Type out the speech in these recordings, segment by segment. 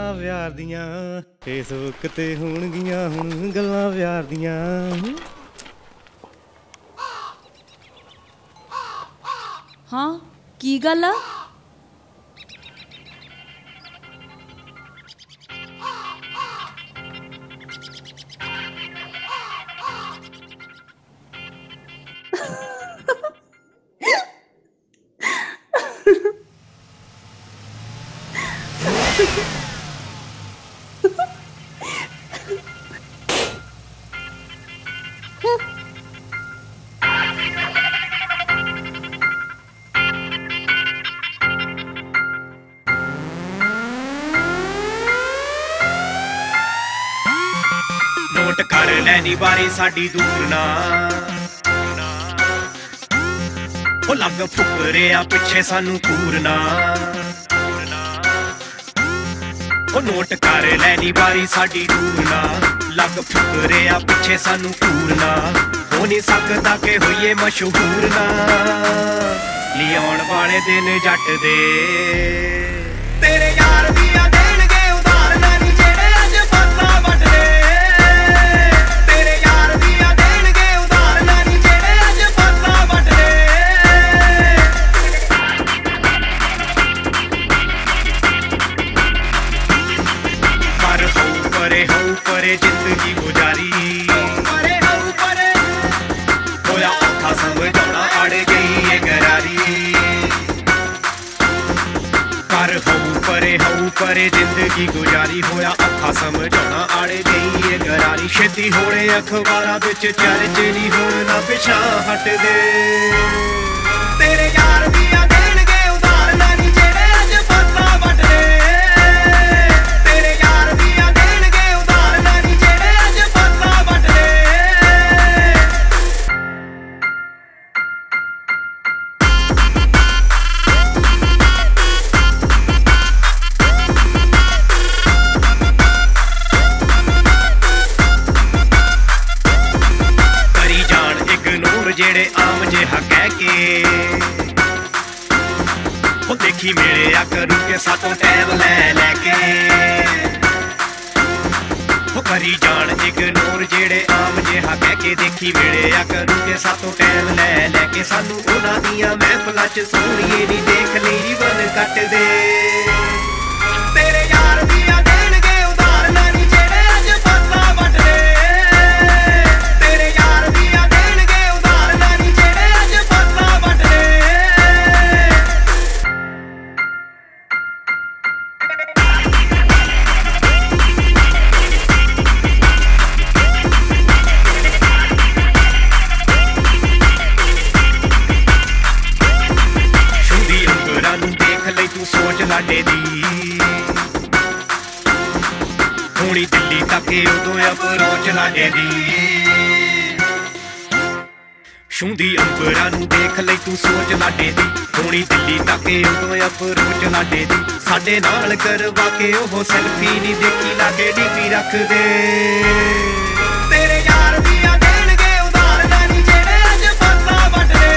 गल्लां प्यार दियां फेसबुक ते होणगियां हुण गल्लां प्यार दियां। हाँ की गल आ? नोट कर लैनी बारी साडी दूर ना ओ लग फुकरे आ पिछे सानू कूरना। ओ नोट कर लैनी बारी साडी दूर ना लग फुकरे आ पिछे सानू कूरना। हो नहीं सकदा के होइए मशहूर ना लियाउण वाले दिन जट दे तेरे यार दियां देणगे उधार नानी जेड़े अज फासा वटदे। परे जिंदगी गुजारी होया औखा समझाउणा अड़ गई है गरारी। कर हऊ परे जिंदगी गुजारी होया औखा समझाउणा अड़ गई है गरारी। छेती होणे अखबारां विच चर्चे नी हुण ना पिछां हटदे तेरे यार दियां देणगे उधार नानी जेड़े अज फासा वटदे। जेड़े आम जेहा कह के ओ देखी मेरे आ करूं के सातों टाइम ले लेके ओ करी जान इग्नोर जेड़े आम जेहा कह के देखी मेरे आ करूं के सातों टाइम ले लेके। सानू उन्हां दियां महफिलां च सोहणीए नी देख ली बन कट दे तेरे यार दियां देणगे उधार नानी जेड़े अज फासा वटदे। लाडे दी होनी दिल्ली तक उदों अप्रोच लाडे दी छूंदी अंबरां नूं देख लई तू सोच लाडे दी होनी दिल्ली तक उदों अप्रोच लाडे दी। साडे नाल करवा के ओह सेल्फी नी देखी लागे डीपी रख दे तेरे यार दियां देणगे उधार नानी जेड़े अज फासा वटदे।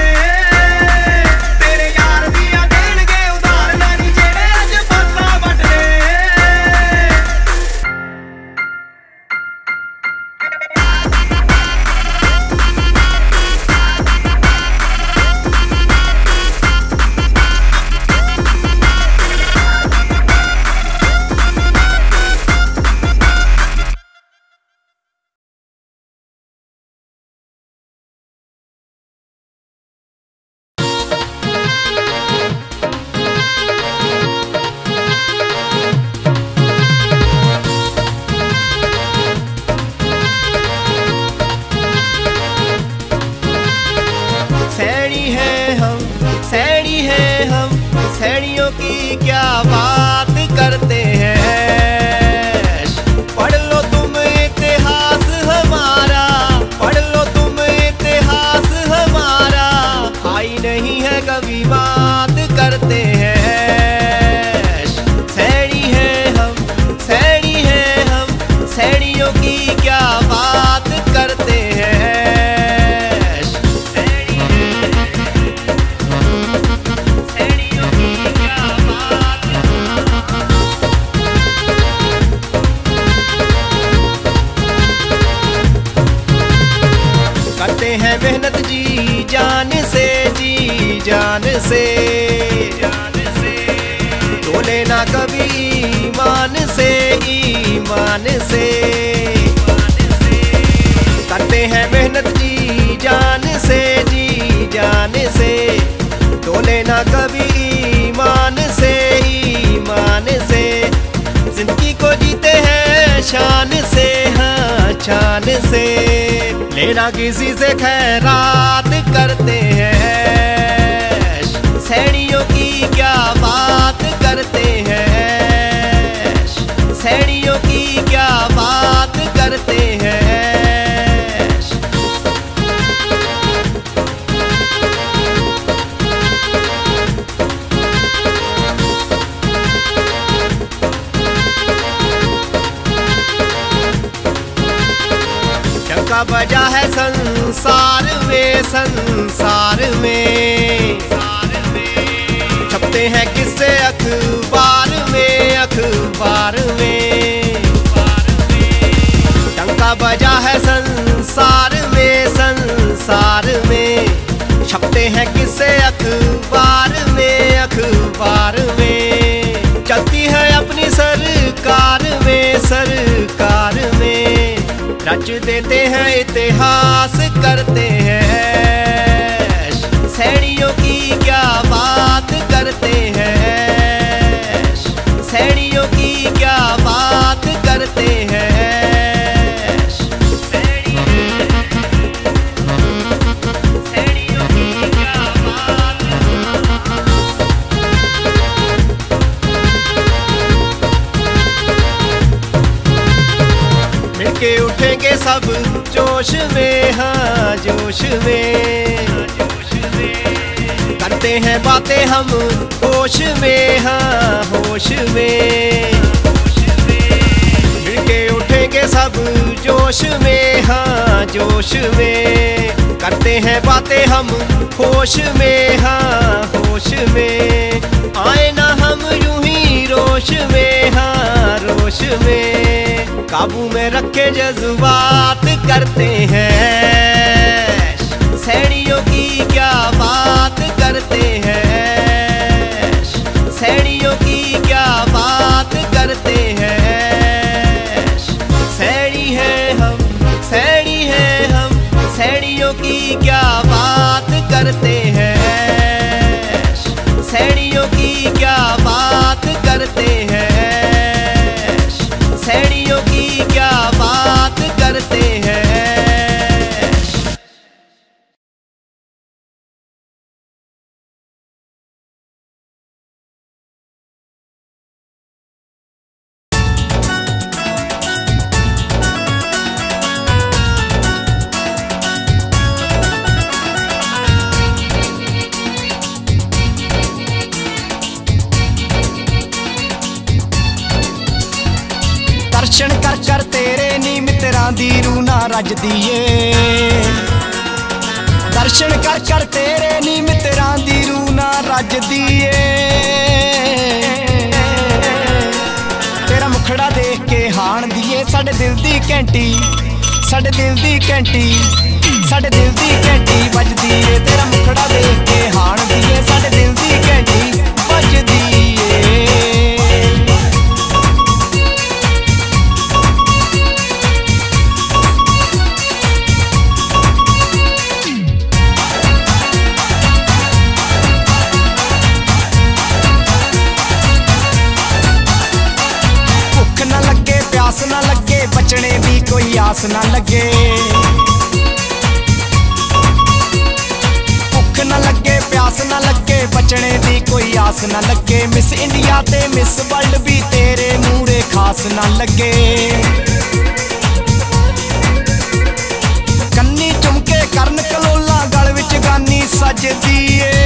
सैनियों की क्या बात करते हैं। पढ़ लो तुम इतिहास हमारा, पढ़ लो तुम इतिहास हमारा, आई नहीं है कभी बात करते हैं। सैनी है हम, सैनी है हम, सैनियों की क्या बात करते हैं। मेहनत जी जान से, जी जान से। डोले ना कभी ईमान से, ईमान से। करते हैं मेहनत जी जान से, जी जान से। डोले ना कभी ईमान से, ईमान से। जिंदगी को जीते हैं शान से, हाँ शान से। लेना किसी से खैरात करते हैं, सैनियों की क्या बात करते हैं, सैनियों की क्या बात करते हैं। डंका बजा है संसार में, संसार में। छपते हैं किस्से अखबार में, अखबार में। डंका बजा है संसार में, संसार में। छपते हैं किस्से अखबार में, अखबार में। चलती है अपनी सरकार में, सरकार में। रच देते हैं इतिहास करते हैं, सैनियों की क्या बात करते हैं, सैनियों की क्या बात करते हैं। सैनियों की क्या बात। मिलके उठेंगे सब जोश में, हाँ जोश में। करते हैं बातें हम होश में, हाँ होश में। मिलके उठेंगे सब जोश में, हाँ जोश में। करते हैं बातें हम होश में, हाँ होश में। आए ना हम यूं ही रोश में, हाँ रोश में। काबू में रखे जज्बात करते हैं, सैनियों की क्या बात करते हैं, सैनियों की क्या बात करते हैं। सैनी है हम, सैनी है हम। सैनियों की क्या बात करते हैं, सैनियों की क्या बात करते हैं, सैनियों की क्या बात करते हैं। दर्शन कर कर तेरे नी मित्रां दी रूह ना रजदी ए। दर्शन कर कर तेरे नी मित्रां दी रूह ना रजदी ए। तेरा मुखड़ा देख के हाण दिए साडे दिल दी घंटी, साडे दिल दी घंटी, साडे दिल दी घंटी बजदी ए। तेरा मुखड़ा देख के हाण दिए साडे दिल दी घंटी बजदी ए। प्यास ना लगे बचने दी कोई आस ना लगे, भुख ना लगे प्यास ना लगे बचने दी कोई आस ना लगे। मिस इंडिया ते मिस वर्ल्ड भी तेरे मूरे खास ना लगे। कन्नी चुमके करन कलोला गल विच गानी सजदी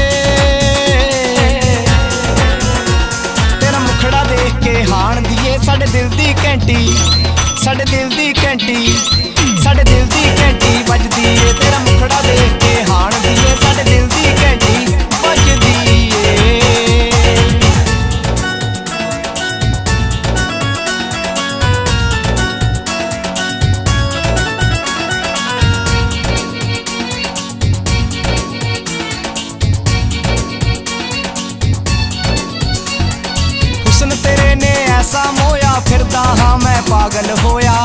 तेरा मुखड़ा देख के हाण दिए साडे दिल दी घंटी, साडे दिल दी घंटी, साडे दिल दी घंटी बजदी ए। तेरा मुखड़ा देख के हाण दिए साडे दिल दी घंटी बजदी ए। ऐसा मोया फिरदा हाँ मैं पागल होया।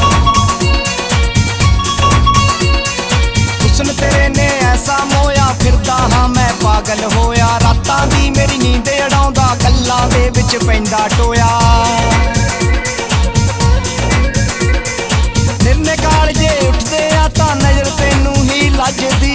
हुस्न तेरे ने ऐसा मोया फिरदा हाँ मैं पागल होया। रातां दी मेरी नींद अड़ाउंदा गल्लां दे विच पैंदा टोया। निरने कालजे उठदे आ तां नज़र तैनू ही लजदी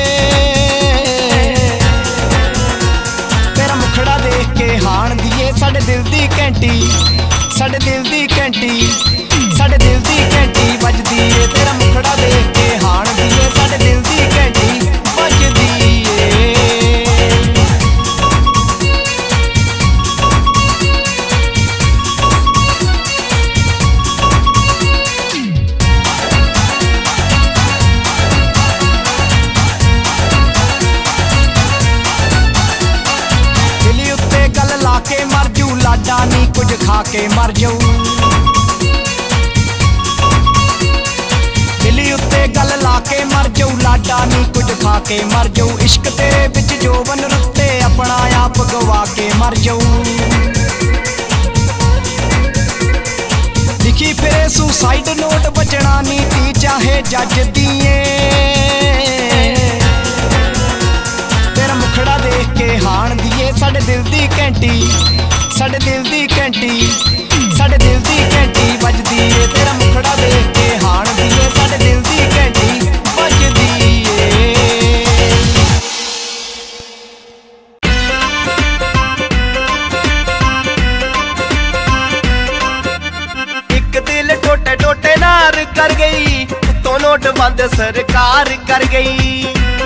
ए। तेरा मुखड़ा देख के हाण दिए साडे दिल दी घंटी, साडे दिल दी घंटी, साडे दिल दी घंटी बजदी ए। तेरा मुखड़ा देख के हाण दिए साडे दिल दी घंटी बजदी ए। दिली उत्ते गल लाके मर जू लाडा नी कुछ खा के मर जाऊ। दिली उत्ते गल लाके मर जाऊ लाडा नी कुछ खा के मर जाऊ। इश्क तेरे विच जोबन रुत्ते अपना आप गवा के मर जाऊ। लिखी फिरे सुसाइड नोट बचना नीति चाहे जज दिए। तेरा मुखड़ा देख के हाण दिए साडे दिल दी घंटी, साडे दिल दी घंटी, साडे दिल दी घंटी बजदी ए। तेरा मुखड़ा देख के हाण दिए साडे दिल दी घंटी बजदी ए। एक दिल टोटे टोटे नार कर गई, तो नोट बंद सरकार कर गई।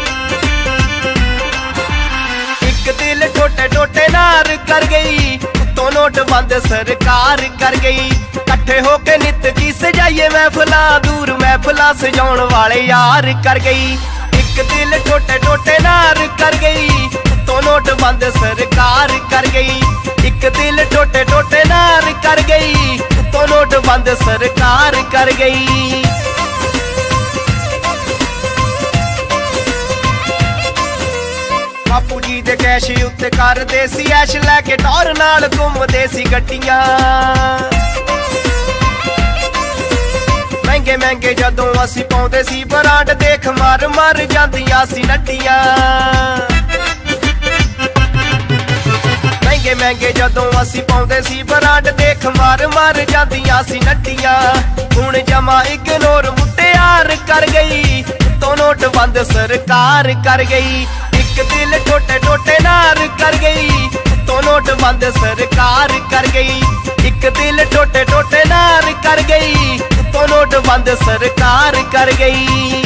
एक दिल टोटे टोटे नार कर गई, तो नोट बंद सरकार कर गई। कट्ठे होके नित की सजाइए महफिला, दूर महफिला सजाउण वाले यार कर गई। एक दिल टोटे टोटे नार कर गई, तो नोट बंद सरकार कर गई। एक दिल टोटे टोटे नार कर गई, तो नोट बंद सरकार कर गई। बापू जी दे कैश उत्ते करदे सी ऐश, लैके टौर नाल घुमदे सी गड्डियां। महंगे महंगे जदों असी पाउंदे सी ब्रांड, देख मर मर जांदियां सी नड्डियां। महंगे महंगे जदों असी पाउंदे सी ब्रांड, देख मर मर जांदियां सी नड्डियां। हुण जमा इग्नोर मुटियार कर गई, तो नोट बंद सरकार कर गई। एक दिल टोटे टोटे नार कर गई, तो नोट बंद सरकार कर गई। एक दिल टोटे टोटे नार कर गई, तो नोट बंद सरकार कर गई।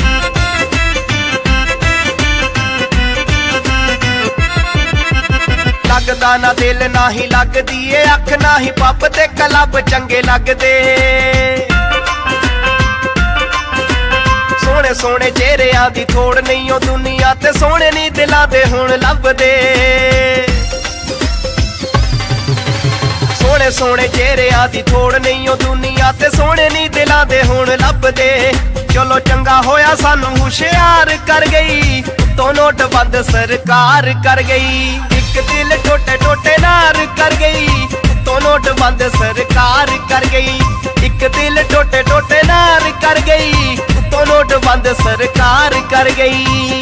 लगदा ना दिल ना ही लगदी ए अख, ना ही पब ते क्लब चंगे लगदे। सोहणे सोहणे चेहरियां दी थोड़ नहीं ओ दुनिया ते, सोहणे नी दिलां दे हुण लभदे। सोहणे सोहणे चेहरियां दी थोड़ नहीं ओ दुनिया ते, सोहणे नी दिलां दे हुण लभदे। चलो चंगा होया सानू हुशियार कर गई, तो नोट बंद सरकार कर गई। एक दिल टोटे टोटे नार कर गई, तो नोट बंद सरकार कर गई। एक दिल टोटे टोटे नार कर गई, तो नोट बंद सरकार कर गई।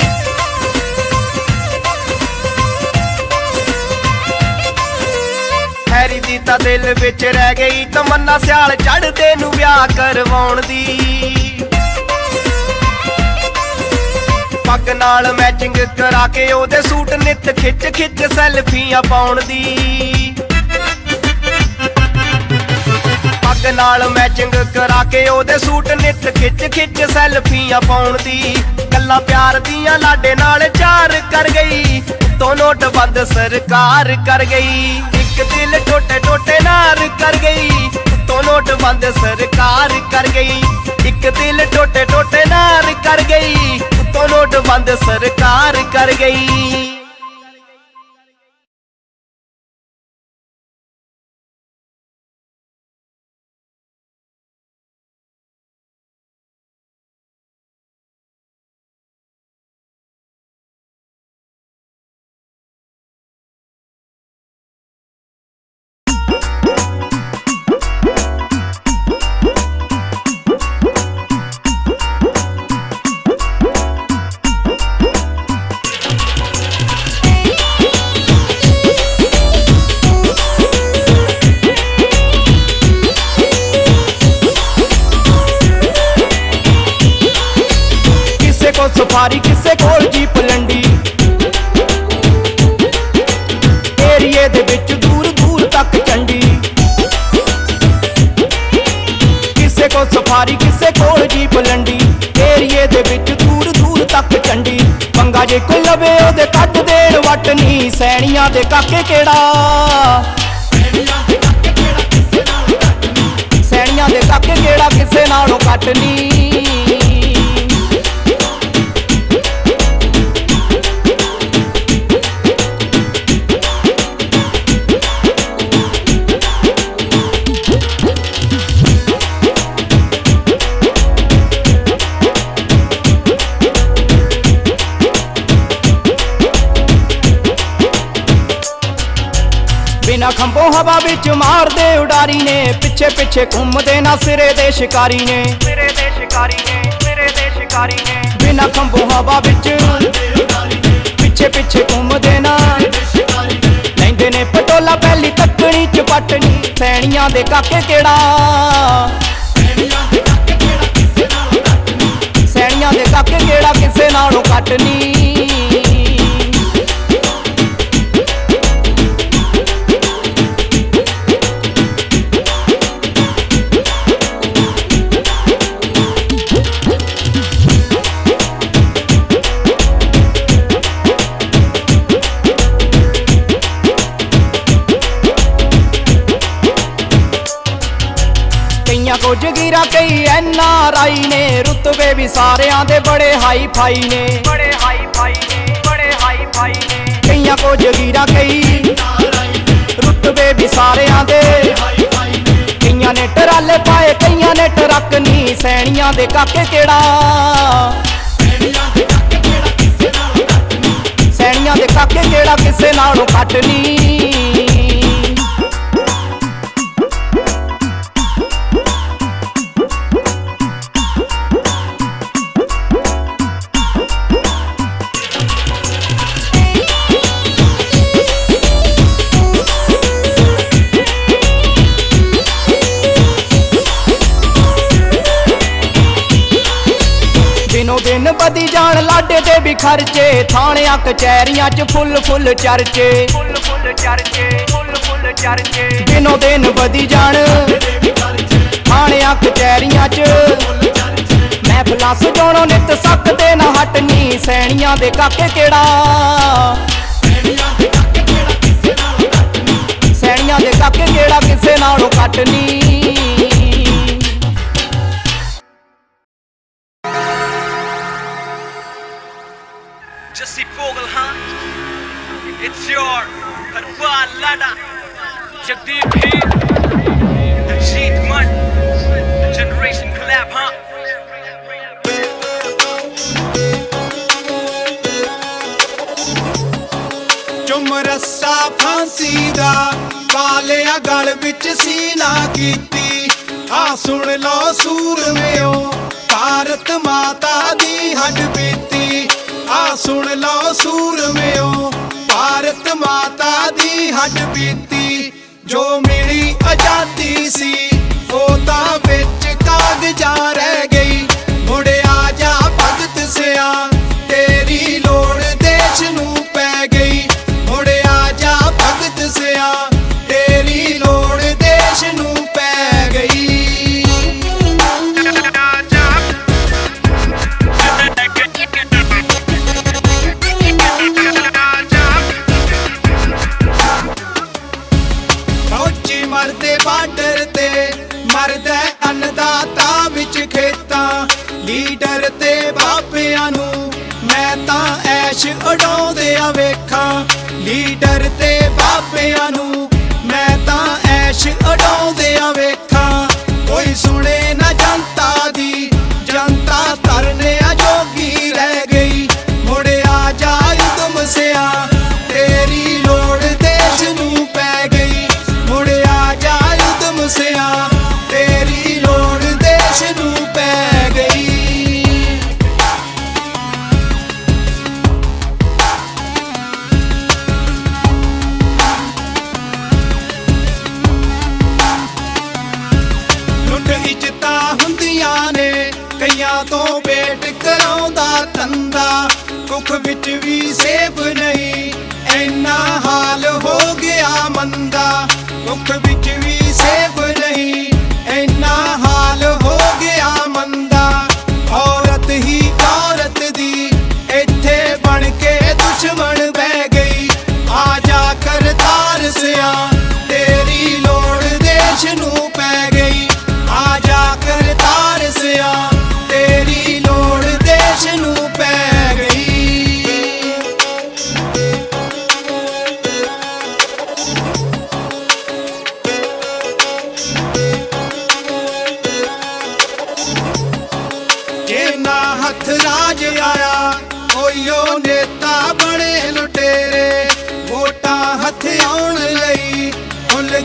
हैरी दी तां दिल विच रह गई तमन्ना, सियाल चढ़दे नूं ब्याह करवाउण दी। पग नाल मैचिंग करा के ओदे सूट, नित खिच खिच सैल्फियां पाउण दी। पग नाल मैचिंग करा के ओदे सूट, नित खिच खिच सैल्फियां पाउण दी। गल्लां प्यार दियां लाडे नाल चार कर गई, तो नोट बंद सरकार कर गई। एक दिल टोटे टोटे नार कर गई, तो नोट बंद सरकार कर गई। एक दिल टोटे टोटे नार कर गई, तो नोट बंद सरकार कर गई। जीप लंडी एरिए दे विच दूर दूर तक चंडी पंगा जे कोई लवे ओदे कट देण वट नी सैणियां दे काके केड़ा सैणियां दे काके केड़ा किसे नालों घट नी बिना खंभों हवा विच मार दे उडारी ने पिछे पिछे घूमदे ना सिरे दे शिकारी ने बिना खंभों हवा विच पिछे पिछे घूमदे ना लैंदे ने पटोला पहली तकनी चपटनी सैणियां दे काके केड़ा सैणियां दे काके केड़ा किसे नालों घट नी को जगीरा कई NRI ने रुतबे भी सारियां दे बड़े हाई फाई ने कईयां को जगीरा कई रुतबे भी सारियां दे कईयां ने टराले पाए कईयां ने ट्रक नी सैणियां दे काके केड़ा सैणियां दे काके केड़ा किसे नालों घट नी दिन बदी जान लाडे दे भी खर्चे थाणियां कचहरियां च फुल फुल चर्चे दिनों दिन बदी जान थाणियां कचहरियां च महफिलां सजाउणों नित सकदे ना हटनी सैणियां दे काके केड़ा सैणियां दे काके केड़ा किसे नालों घट नी Jesse Vogel, huh? It's your Harbal Lada, Jagdeep Heer, Ajit Mann, the Generation Collab, huh? चुम रस्सा फांसी दा पालिया गल विच सीना कीती आ सुन लो सूरमेओ भारत माता दी हड बीती आ सुन लो सूरमेओ भारत माता दी हड बीती जो मिली आजादी सी वो तां विच कागजां रह गई मुड़े आ जा भगत सिया तेरी लोड़ देश नूं पै गई मुड़े आ जा भगत सिया तेरी लोड़ देश नूं पै गई मरदे बार्डर ते मरदा अन्नदाता विच खेतां लीडर ते बापियां नूं मैं तां ऐश उड़ाउंदियां वेखां लीडर ते बापियां नूं मैं तां ऐश उड़ाउंदियां वेखां कोई सुने ना जनता दी जनता तरने जोगी रह गई मुड़े आ जा युद्ध मसिया तेरी लोड़ देश नूं पै गई मुड़े आ जा युद्ध मसिया तेरी लोड़ देश नूं पै गई लुट इज्जतां हुंदियां ने कईयां तो वेट कराउंदा तंदा कुख विच भी सेब नहीं ऐना हाल हो गया मंदा कुख विच भी सेब नहीं ऐना हाल हो गया मंदा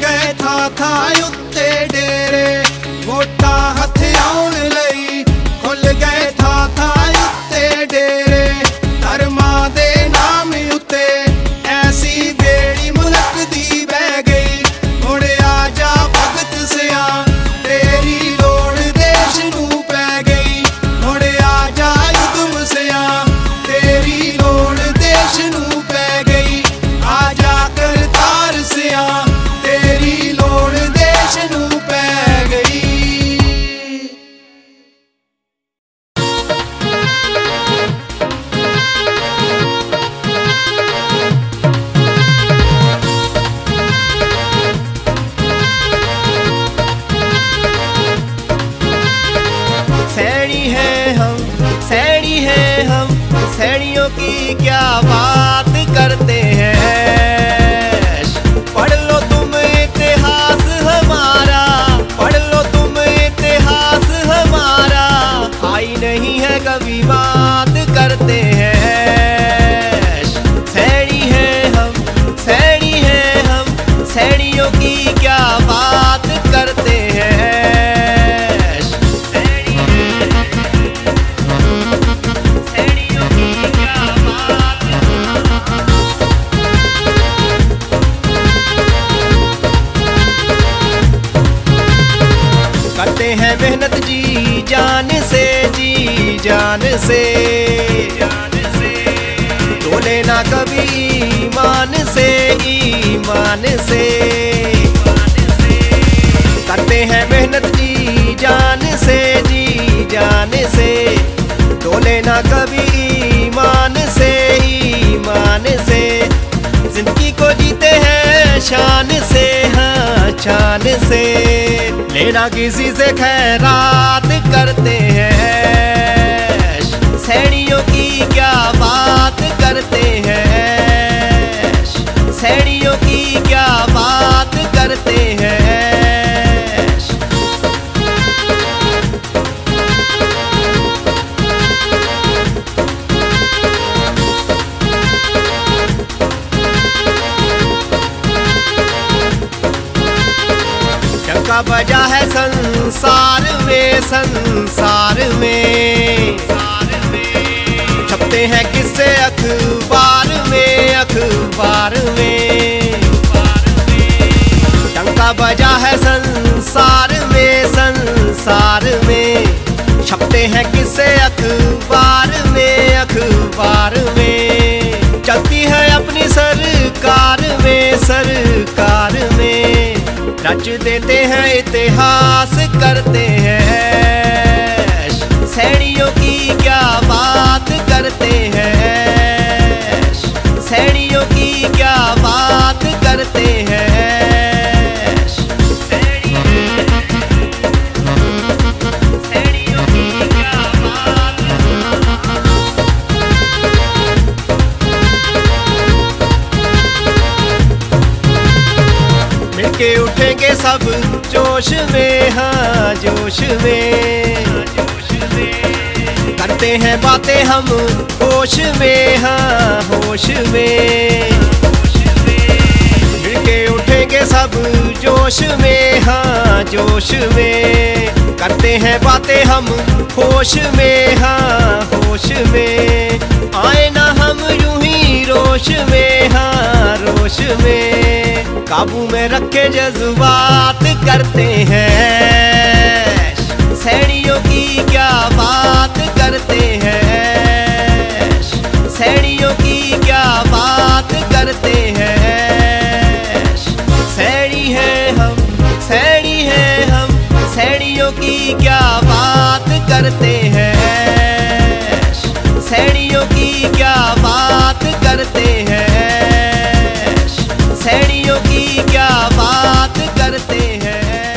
गए था उत्ते डेरे वोटा हथ आउण लई खुल गए था उत्ते डेरे धर्मा दे नाम उत्ते ऐसी बेड़ी मुल्क दी बह गई हुण आ जा भगत सिया तेरी लोड़ देश नू पै गई हुण आ जा युद्धम सिया तेरी लोड़ देश नू पै गई आ जा करतार सिया तेरी लोड़ देश नू पै गई। सैनी है हम सैनियों की क्या बात करते हैं। पढ़ लो तुम इतिहास हमारा पढ़ लो तुम इतिहास हमारा आई नहीं है कभी बात करते हैं। सैनी है हम सैनियों की क्या बात करते हैं। करते हैं मेहनत जी जान से डोले ना कभी ईमान से करते हैं मेहनत जी जान से डोले ना कभी ईमान से जिंदगी को जीते हैं शान से हाँ शान से लेना किसी से खैरात करते हैं। सैनियों की क्या बात करते हैं। सैनियों की क्या बात करते हैं। डंका बजा है संसार में छपते हैं किस्से अखबार में डंका बजा है संसार में छपते हैं किस्से अखबार में चलती है अपनी सरकार में रच देते हैं इतिहास करते हैं। सैनियों की क्या बात करते हैं। सैनियों की क्या बात करते हैं। सैनियों की क्या बात मिलके उठेंगे सब जोश में हाँ जोश में करते हैं बातें हम होश में हाँ होश में मिलके उठेंगे सब जोश में हाँ जोश में करते हैं बातें हम होश में हाँ होश में आए ना हम यूं ही रोश में हाँ रोश में काबू में रखे जज्बात करते हैं। सैनियों की क्या बात करते हैं। सैनियों की क्या बात करते हैं। सैनी है हम सैनियों की क्या बात करते हैं। सैनियों की क्या बात करते हैं। सैनियों की क्या बात करते हैं।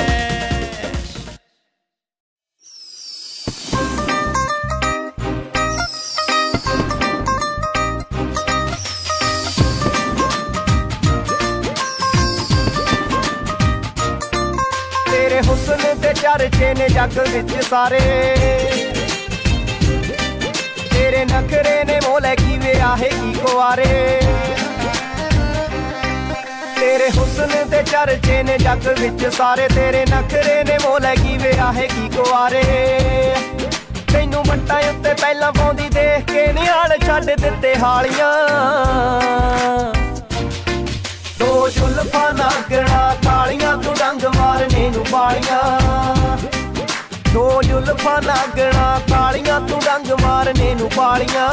तेरे हुस्न ते चर्चे ने जग विच सारे तेरे नखरे ने मोले की वे आहे की कुआरे तेरे हुस्न दे चर्चे ने जग विच सारे, तेरे नखरे ने मोले की विआहे की कुआरे। तैनू बट्टां उत्ते पहलां पाउंदी देख के निहाल छड्ड दित्ते हालियां। दो जुल्फां नागणा कालियां तू डंग मारने नू पालियां। दो जुल्फां नागणा कालियां तू डंग मारने नू पालियां।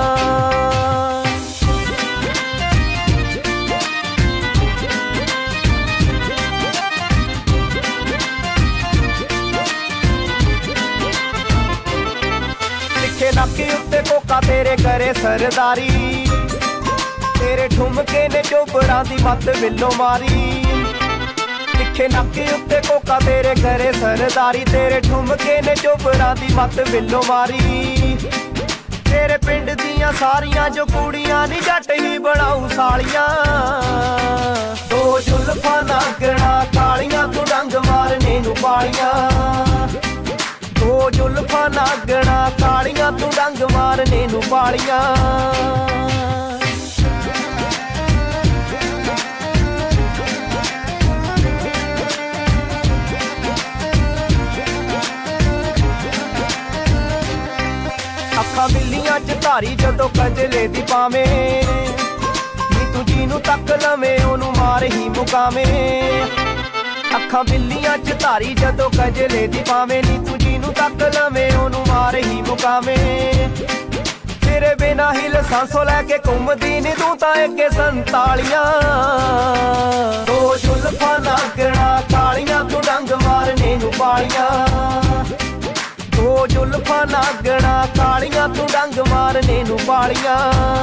तिखे नक्की उत्ते कोका तेरे करे सरदारी, तेरे ठुमके ने चोपड़ां दी मत विल्लो मारी। तिखे नक्की उत्ते कोका तेरे करे सरदारी, तेरे ठुमके ने चोपड़ां दी मत विल्लो मारी। तेरे पिंड दियां सारियां जो कुड़ियां नी जट ही बनाऊ सालियां। दो जुल्फां नागणा कालियां तू डंग मारने नू पालियां। दो जुल्फां नागणा कालियां तू डंग मारने नू पालियां। अखां बिल्लियां च धारी जदों कजले दी पावे, नी तू जीनू तक लवे ओनू मार ही मुकावे। अखां बिल्लियां च धारी जदों कजले दी पावे, नी तू जीनू तक लवे ओनू मार ही मुकावे। तेरे बिना ही लसांसों लैके घूमदी नी तू तां अगे संतालियां। दो जुल्फां नागणा कालियां तू डंग मारने नू पालियां। दो जुल्फां नागणा कालियां तू डंग मारने नू पालियां।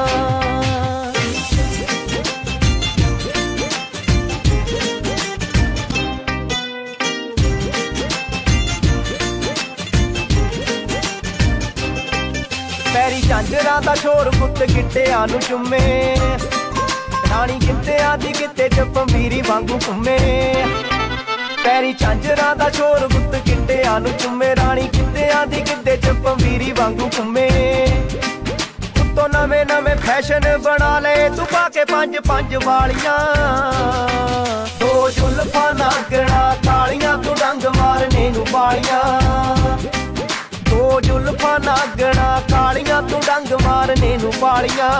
पैरी झांजरां दा शोर पुत्त गिट्टियां नू चुम्मे, राणी गिद्धियां दी गिद्दे च पंबीरी वांगू घुम्मे। पैरी झांजरां दा शोर पुत्त गिट्टियां नू चुम्मे, राणी गिद्धियां दी गिद्दे च पंबीरी वांगू घुम्मे। उत्तों नवे नवे फैशन बना ले तू पाके पंज पंज वालियां। दो जुल्फां नागणा कालियां तू डंग मारने नू पालियां। दो जुल्फां नागणा कालियां तू डंग मारने नू पालियां।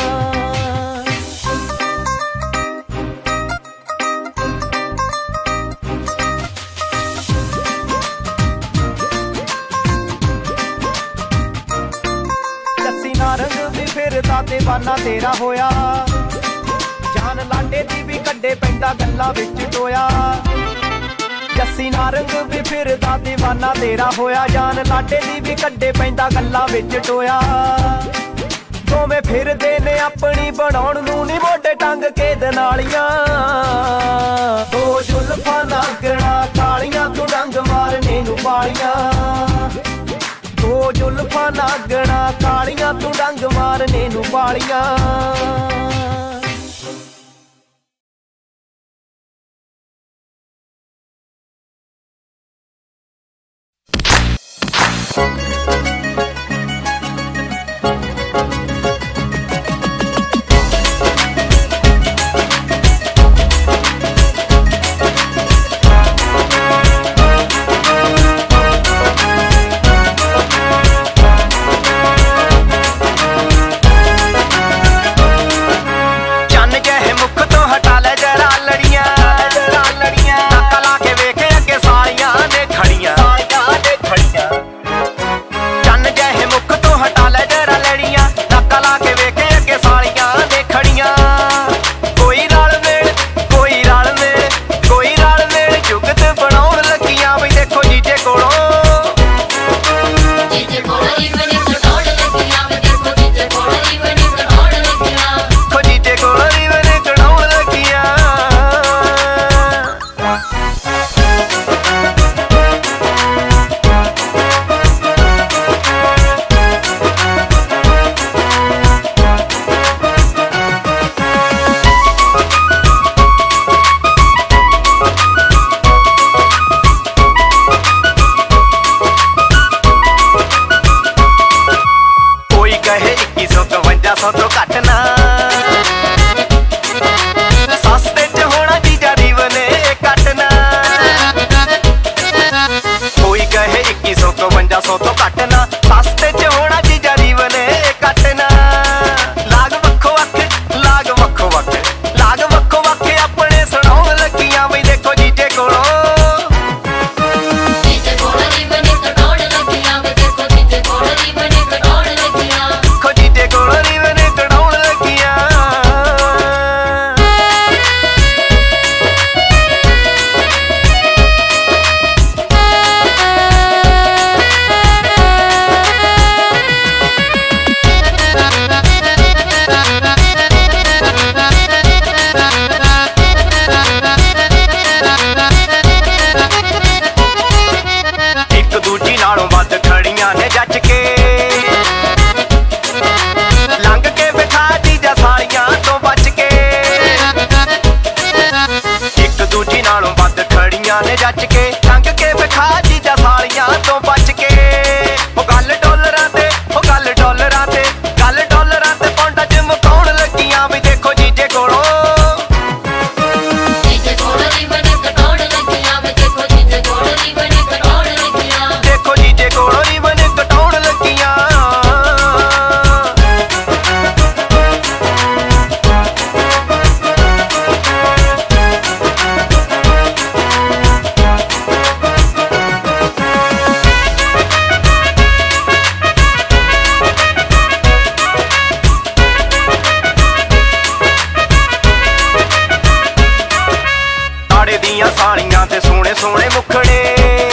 जस्सी नारंग भी फिरदा ते बाना तेरा होया, जान लाडे दी भी कड्डे पैंदा गल्लां विच टोया। जस्सी नारंग भी फिरदा दीवाना तेरा होया, जान लाडे दी भी कड्डे पैंदा गल्लां विच टोया। दोवें फिरदे ने अपनी बनाउण नू नी मोढे टंग के दनालियां। दो जुल्फां नागणा कालियां तू डंग मारने नू पालियां। दो जुल्फां नागणा कालियां तू डंग मारने नू पालियां। ਕੁੜੀਆਂ ਨੇ ਜੱਜ ਕੇ ਟੰਗ ਕੇ ਵਿਖਾ ਜੀਜਾ ਸਾਲੀਆਂ ਤੋਂ ਬਚ ਕੇ ਉਹ ਗੱਲ ਡਾਲਰਾਂ ਤੇ ਗੱਲ ਡਾਲਰਾਂ ਤੇ ਗੱਲ ਡਾਲਰਾਂ ਤੇ ਪੌਂਡਾਂ 'ਚ ਮੁਕਾਉਣ ਲੱਗੀਆਂ ਵੀ ਦੇਖੋ ਜੀਜੇ ਕੋਲੋਂ ਸਾਲੀਆਂ ਤੇ ਸੋਹਣੇ ਸੋਹਣੇ ਮੁਖੜੇ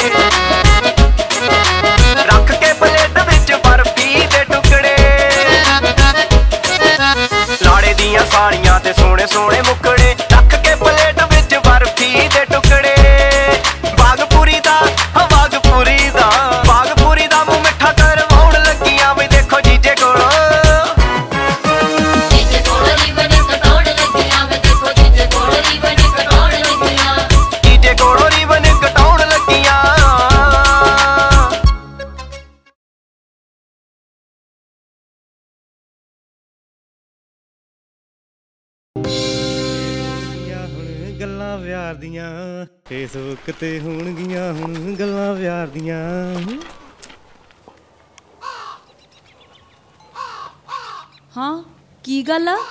ਰੱਖ ਕੇ ਪਲੇਟ ਵਿੱਚ ਬਰਫੀ ਦੇ ਟੁਕੜੇ ਲਾੜੇ ਦੀਆਂ ਸਾਲੀਆਂ ਤੇ ਸੋਹਣੇ ਸੋਹਣੇ ਮੁਖੜੇ ਰੱਖ ਕੇ ਪਲੇਟ ਵਿੱਚ ਬਰਫੀ ਦੇ ਟੁਕੜੇ ਬਾਗਪੁਰੀ ਦਾ ਬਾਗਪੁਰੀ ਦਾ ਮੂੰਹ ਮਿੱਠਾ ਕਰਵਾਉਣ ਲੱਗੀਆਂ ਵੀ ਦੇਖੋ ਜੀਜੇ ਕੋਲੋਂ ਗੱਲਾਂ ਪਿਆਰ ਦੀਆਂ ਫੇਸਬੁੱਕ ਤੇ ਹੋਣਗੀਆਂ ਹੁਣ ਗੱਲਾਂ ਪਿਆਰ ਦੀਆਂ ਹਾਂ ਕੀ ਗੱਲ ਆ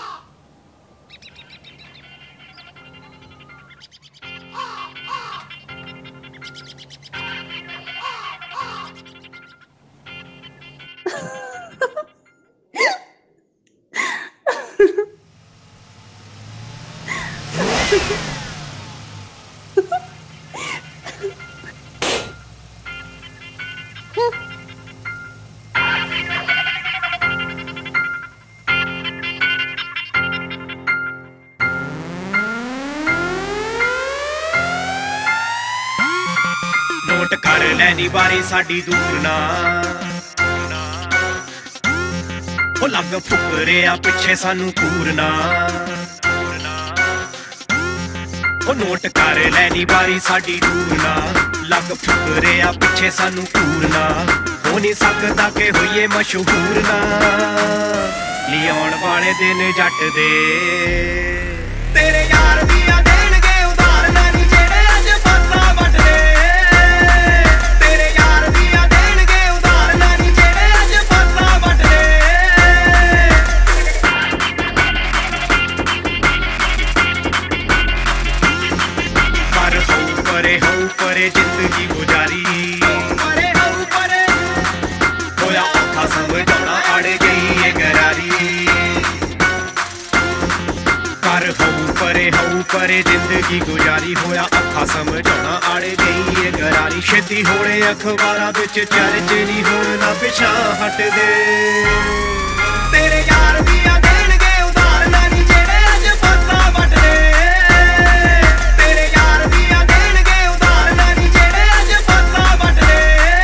ਨੋਟ ਕਰ ਲੈਣੀ ਵਾਰੀ ਸਾਡੀ ਦੂਰ ਨਾ ਉਹ ਲੱਗ ਫੁਕਰਿਆ ਪਿੱਛੇ ਸਾਨੂੰ ਪੂਰਨਾ ਉਹ ਨੋਟ ਕਰ ਲੈਣੀ ਵਾਰੀ ਸਾਡੀ ਦੂਰ ਨਾ ਲੱਗ ਫੁਕਰਿਆ ਪਿੱਛੇ ਸਾਨੂੰ ਪੂਰਨਾ ਹੋ ਨਹੀਂ ਸਕਦਾ ਕਿ ਹੋਈਏ ਮਸ਼ਹੂਰ ਨਾ ਲਿਆਉਣ ਵਾਲੇ ਦਿਨ ਜੱਟ ਦੇ ਤੇਰੇ ਯਾਰ ਵੀ ਆ ਦੇਣਗੇ ਉਧਾਰ ਨਾ ਨੀ ਜਿਹੜੇ ਅੱਜ ਫਸਲਾਂ ਵੱਢਦੇ ਤੇਰੇ ਯਾਰ ਵੀ ਆ ਦੇਣਗੇ ਉਧਾਰ ਨਾ ਨੀ ਜਿਹੜੇ ਅੱਜ ਫਸਲਾਂ ਵੱਢਦੇ ਪਰ ਹੋਊ ਪਰੇ ਜ਼ਿੰਦਗੀ ਗੁਜ਼ਾਰੀ ਪਰੇ ਹੋਊ ਪਰੇ ਹੋਇਆ ਔਖਾ ਸਮਝਾਉਣਾ ਅੜ ਗਈ ਏ ਗਰਾਰੀ ਪਰ ਹੋਊ ਪਰੇ ਜ਼ਿੰਦਗੀ ਗੁਜ਼ਾਰੀ ਹੋਇਆ ਔਖਾ ਸਮਝਾਉਣਾ ਅੜ ਗਈ ਏ ਗਰਾਰੀ ਛੇਤੀ ਹੋਣੇ ਅਖਬਾਰਾਂ ਵਿੱਚ ਚਰਚੇ ਨਹੀਂ ਹੁਣ ਨਾ ਪਿਛਾਂ ਹਟਦੇ ਤੇਰੇ ਯਾਰ ਵੀ ਆ ਦੇਣਗੇ ਉਧਾਰ ਨਾ ਨੀ ਜਿਹੜੇ ਅੱਜ ਫਸਲਾਂ ਵੱਢਦੇ ਤੇਰੇ ਯਾਰ ਵੀ ਆ ਦੇਣਗੇ ਉਧਾਰ ਨਾ ਨੀ ਜਿਹੜੇ ਅੱਜ ਫਸਲਾਂ ਵੱਢਦੇ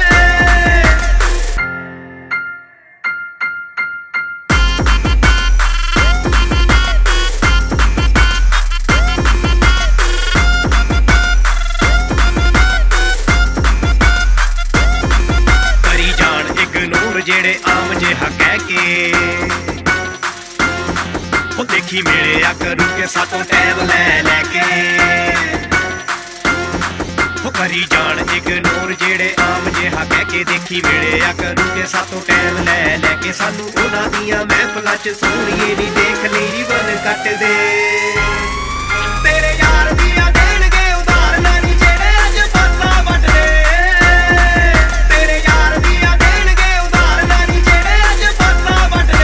ਕਰੀ ਜਾਣ ਇਗਨੋਰ ਜਿਹੜੇ ਆਮ ਜਿਹਾ ਕਹਿ ਕੇ ਉਹ ਦੇਖੀ ਮਿਲਿਆ ਕਰੂਗੇ ਸਾਤੋਂ ਟਾਈਮ ਲੈ ਕੇ ਉਹ ਕਰੀ ਜਾਣ ਇਗਨੋਰ ਜਿਹੜੇ ਆਮ ਜਿਹਾ ਕਹਿ ਕੇ ਦੇਖੀ ਮਿਲਿਆ ਕਰੂਗੇ ਸਾਤੋਂ ਟਾਈਮ ਲੈ ਕੇ ਸਾਨੂੰ ਉਹਨਾਂ ਦੀਆਂ ਮਹਿਫਲਾਂ 'ਚ ਸੋਹਣੀਏ ਨਹੀਂ ਦੇਖ ਲਈ ਬਨ ਕੱਟਦੇ ਤੇਰੇ ਯਾਰ ਵੀ ਆ ਦੇਣਗੇ ਉਧਾਰ ਨਾ ਨੀ ਜਿਹੜੇ ਅੱਜ ਫਸਲਾਂ ਵੱਢਦੇ ਤੇਰੇ ਯਾਰ ਵੀ ਆ ਦੇਣਗੇ ਉਧਾਰ ਨਾ ਨੀ ਜਿਹੜੇ ਅੱਜ ਫਸਲਾਂ ਵੱਢਦੇ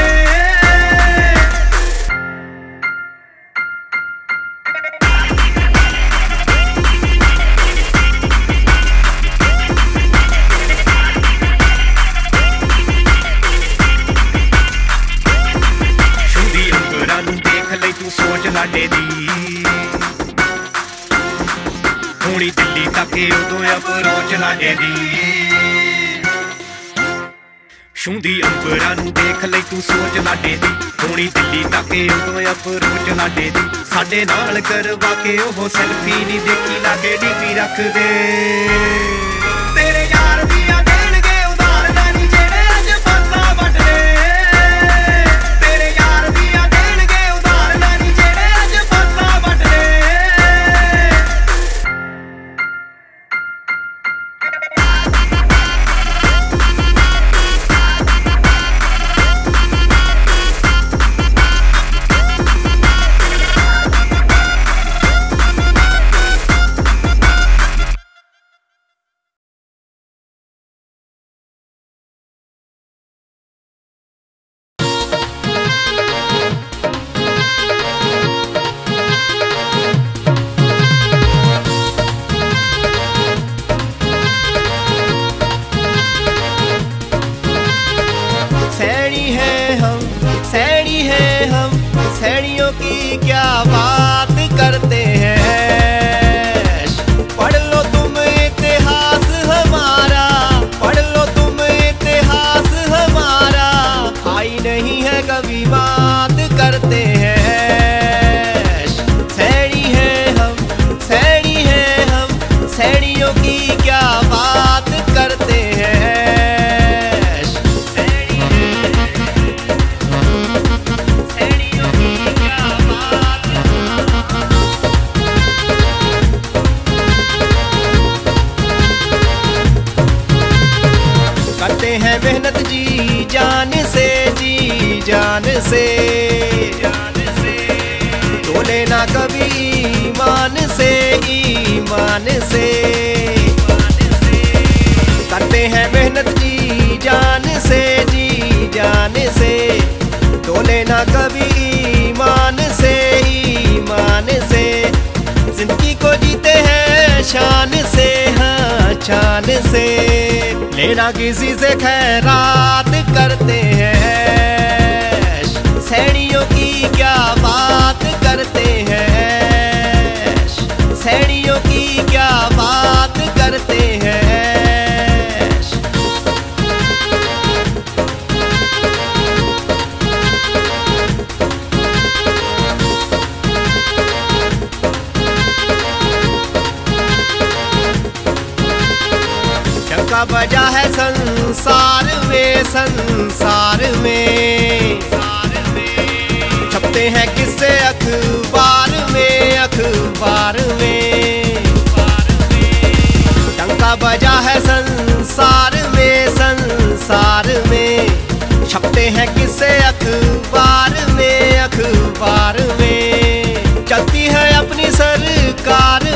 ਸ਼ੁੰਦੀ ਅੰਬਰਾਂ ਨੂੰ ਦੇਖ ਲਈ ਤੂੰ ਸੋਚ ਲਾਡੇ ਦੀ ਹੋਣੀ ਦਿੱਲੀ ਤੱਕ ਉਦੋਂ ਅਪਰੋਚ ਲਾਡੇ ਦੀ ਛੂੰਦੀ ਅੰਬਰਾਂ ਨੂੰ ਦੇਖ ਲੈ ਤੂੰ ਸੋਚ ਲਾਡੇ ਦੀ ਹੋਣੀ ਦਿੱਲੀ ਤੱਕ ਉਦੋਂ ਅਪਰੋਚ ਲਾਡੇ ਦੀ ਸਾਡੇ ਨਾਲ ਕਰਵਾ ਕੇ ਉਹ ਸੈਲਫੀ ਨਹੀਂ ਦੇਖੀ ਲਾਗੇ ਡੀਪੀ ਰੱਖਦੇ ਤੇਰੇ ਯਾਰ ਵੀ ਆ ਦੇਣਗੇ ਉਧਾਰ ਨਹੀਂ ਜਿਹੜੇ ਅੱਜ ਪਾਸਾ ਵੱਟਦੇ ਤੇਰੇ ਯਾਰ ਵੀ ਆ ਦੇਣਗੇ ਉਧਾਰ ਨਹੀਂ ਜਿਹੜੇ ਅੱਜ ਪਾਸਾ ਵੱਟਦੇ सैनियों की क्या बात करते हैं पढ़ लो तुम इतिहास हमारा पढ़ लो तुम इतिहास हमारा आई नहीं है कभी बात करते हैं सैनी है हम सैनियों की क्या बात करते हैं हैं मेहनत जी जान से डोले ना कभी ईमान से करते हैं मेहनत जी जान से डोले ना कभी ईमान से जिंदगी को जीते हैं शान से हाँ शान से लेना किसी से खैरात करते हैं सैनियों की क्या बात करते हैं सैनियों की क्या बात करते हैं डंका बजा है संसार में छपते हैं किस्से अखबार में डंका बजा है संसार में छपते हैं किस्से अखबार में चलती है अपनी सरकार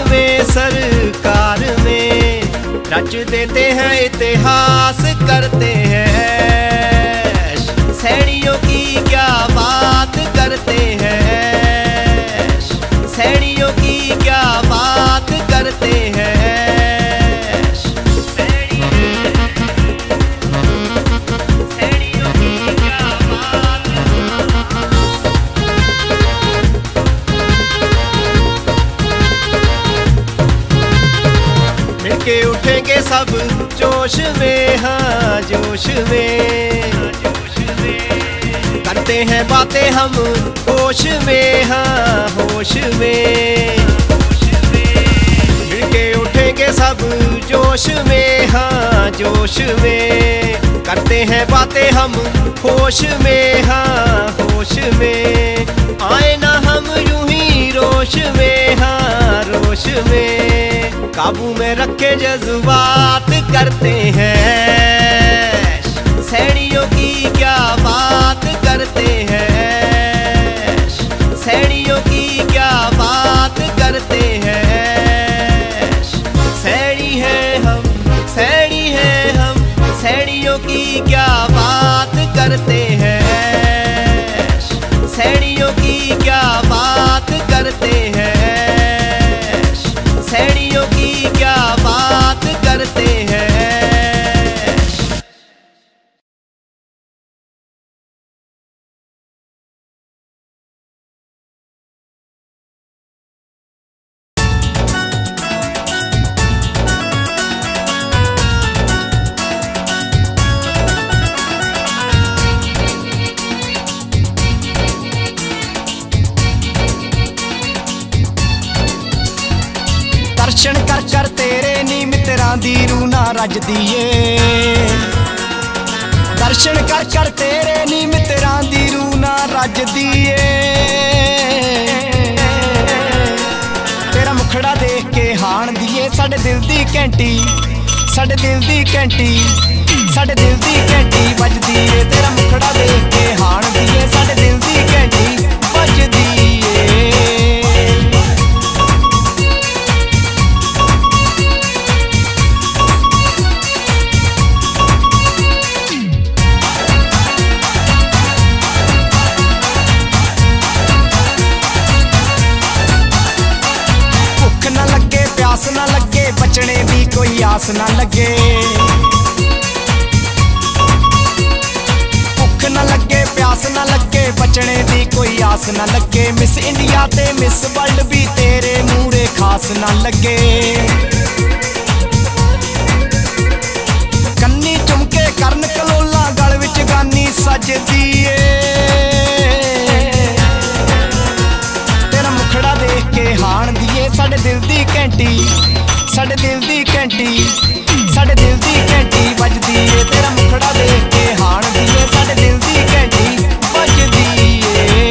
में रच देते हैं इतिहास करते हैं सैनियों की क्या बात करते हैं सैनियों की क्या बात करते हैं सैनियों की क्या बात मिलके उठेंगे सब जोश में हाँ जोश में करते हैं बातें हम होश में हाँ होश में मिलके उठेंगे सब जोश में हाँ जोश में करते हैं बातें हम होश में हाँ होश में आए ना हम यूं ही रोश में हाँ रोश में काबू में रखे जज्बात करते हैं सैनियों की क्या बात करते हैं सैनियों की क्या बात करते हैं सैनी है हम सैनियों की क्या बात करते हैं सैनियों की क्या बात करते हैं सैनियों की क्या बात करते हैं तेरे नी मित्रां दी रूह ना रजदी ए। दर्शन कर कर तेरे नी मित्रां दी रूह ना रजदी ए। तेरा मुखड़ा देख के हाण दिए साडे दिल दी घंटी, साडे दिल दी घंटी, साडे दिल दी घंटी बजदी ए। तेरा मुखड़ा देख के हाण दिए साडे दिल दी घंटी बजदी ए। भुख ना लगे प्यास ना लगे बचने दी कोई आस ना लगे। भुख ना लगे प्यास ना लगे बचने दी कोई आस ना लगे। मिस इंडिया ते मिस वर्ल्ड भी तेरे मूरे खास ना लगे। कन्नी चुमके करन कलोला गल विच गानी सजदी ए। तेरा मुखड़ा देख के हाण दिए साडे दिल दी घंटी, साडे दिल दी घंटी, साडे दिल दी घंटी बजदी ए। तेरा मुखड़ा देख के हाण दिए साडे दिल दी घंटी बजदी ए।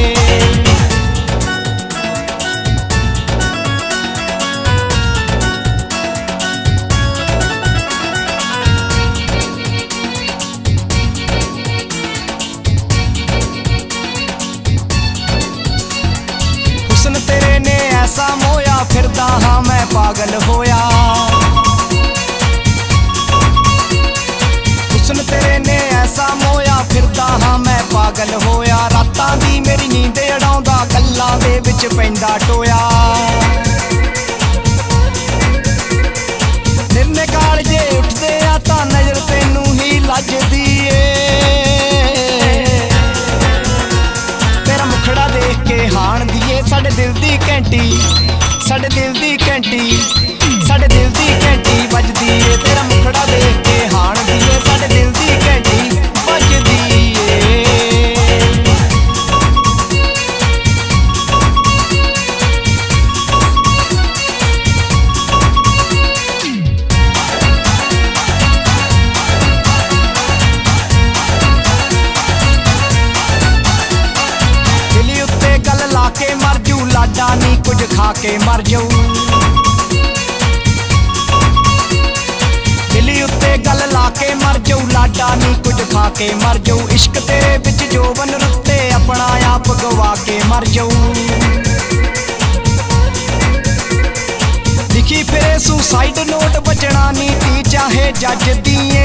हुस्न तेरे ने ऐसा मोया फिरदा हां मैं पागल होया। हुस्न तेरे ने ऐसा मोया फिरदा हां मैं पागल होया। रातां दी मेरी नींद अड़ाउंदा गल्लां दे विच पैंदा टोया। निरने कालजे उठदे आ तां नज़र तैनू ही लजदी ए। तेरा मुखड़ा देख के हाण दिए साडे दिल दी घंटी, साडे दिल दी घंटी, साडे दिल दी घंटी बजदी ए। तेरा मुखड़ा देख के हाण दिए साडे दिल दी घंटी बजदी ए। दिली उत्ते गल ला के मर जू लाडा नी कुछ खा के मर जाऊ। दिली उत्ते गल ला के मर जाऊ लाडा नी कुछ खा के मर जाऊ। इश्क तेरे बिच जोबन रुत्ते अपना आप गवा के मर जाऊ। लिखी फिरे सुसाइड नोट बचना नीति चाहे जज दिए।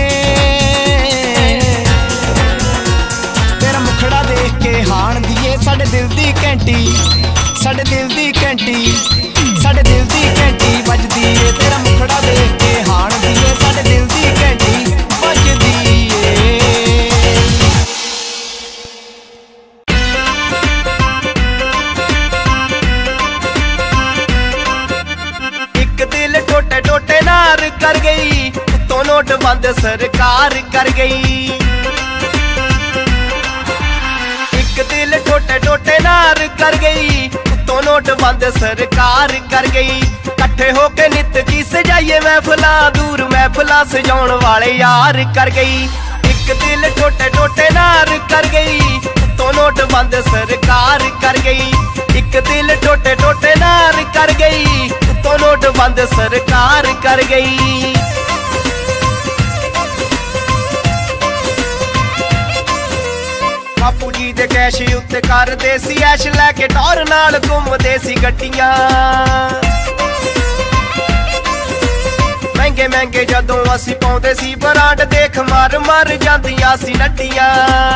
तेरा मुखड़ा देख के हाण दिए साडे दिल दी घंटी, साडे दिल दी घंटी, साडे दिल दी घंटी बजदी ए। तेरा मुखड़ा देख के हाण दिए साडे दिल दी घंटी बजदी ए। एक दिल टोटे टोटे नार कर गई, तो नोट बंद सरकार कर गई। एक दिल टोटे टोटे नार कर गई, तो नोट बंद सरकार कर गई। कट्ठे होके नित की सजाइए महफिला, दूर महफिला सजाउण वाले यार कर गई। एक दिल टोटे टोटे नार कर गई, तो नोट बंद सरकार कर गई। एक दिल टोटे टोटे नार कर गई, तो नोट बंद सरकार कर गई। बापू जी दे कैश उत्ते करदे सी ऐश, लैके टौर नाल घुमदे सी गड्डियां। महंगे महंगे जदों असी पाउंदे सी ब्रांड, देख मार मार जांदियां सी नड्डियां।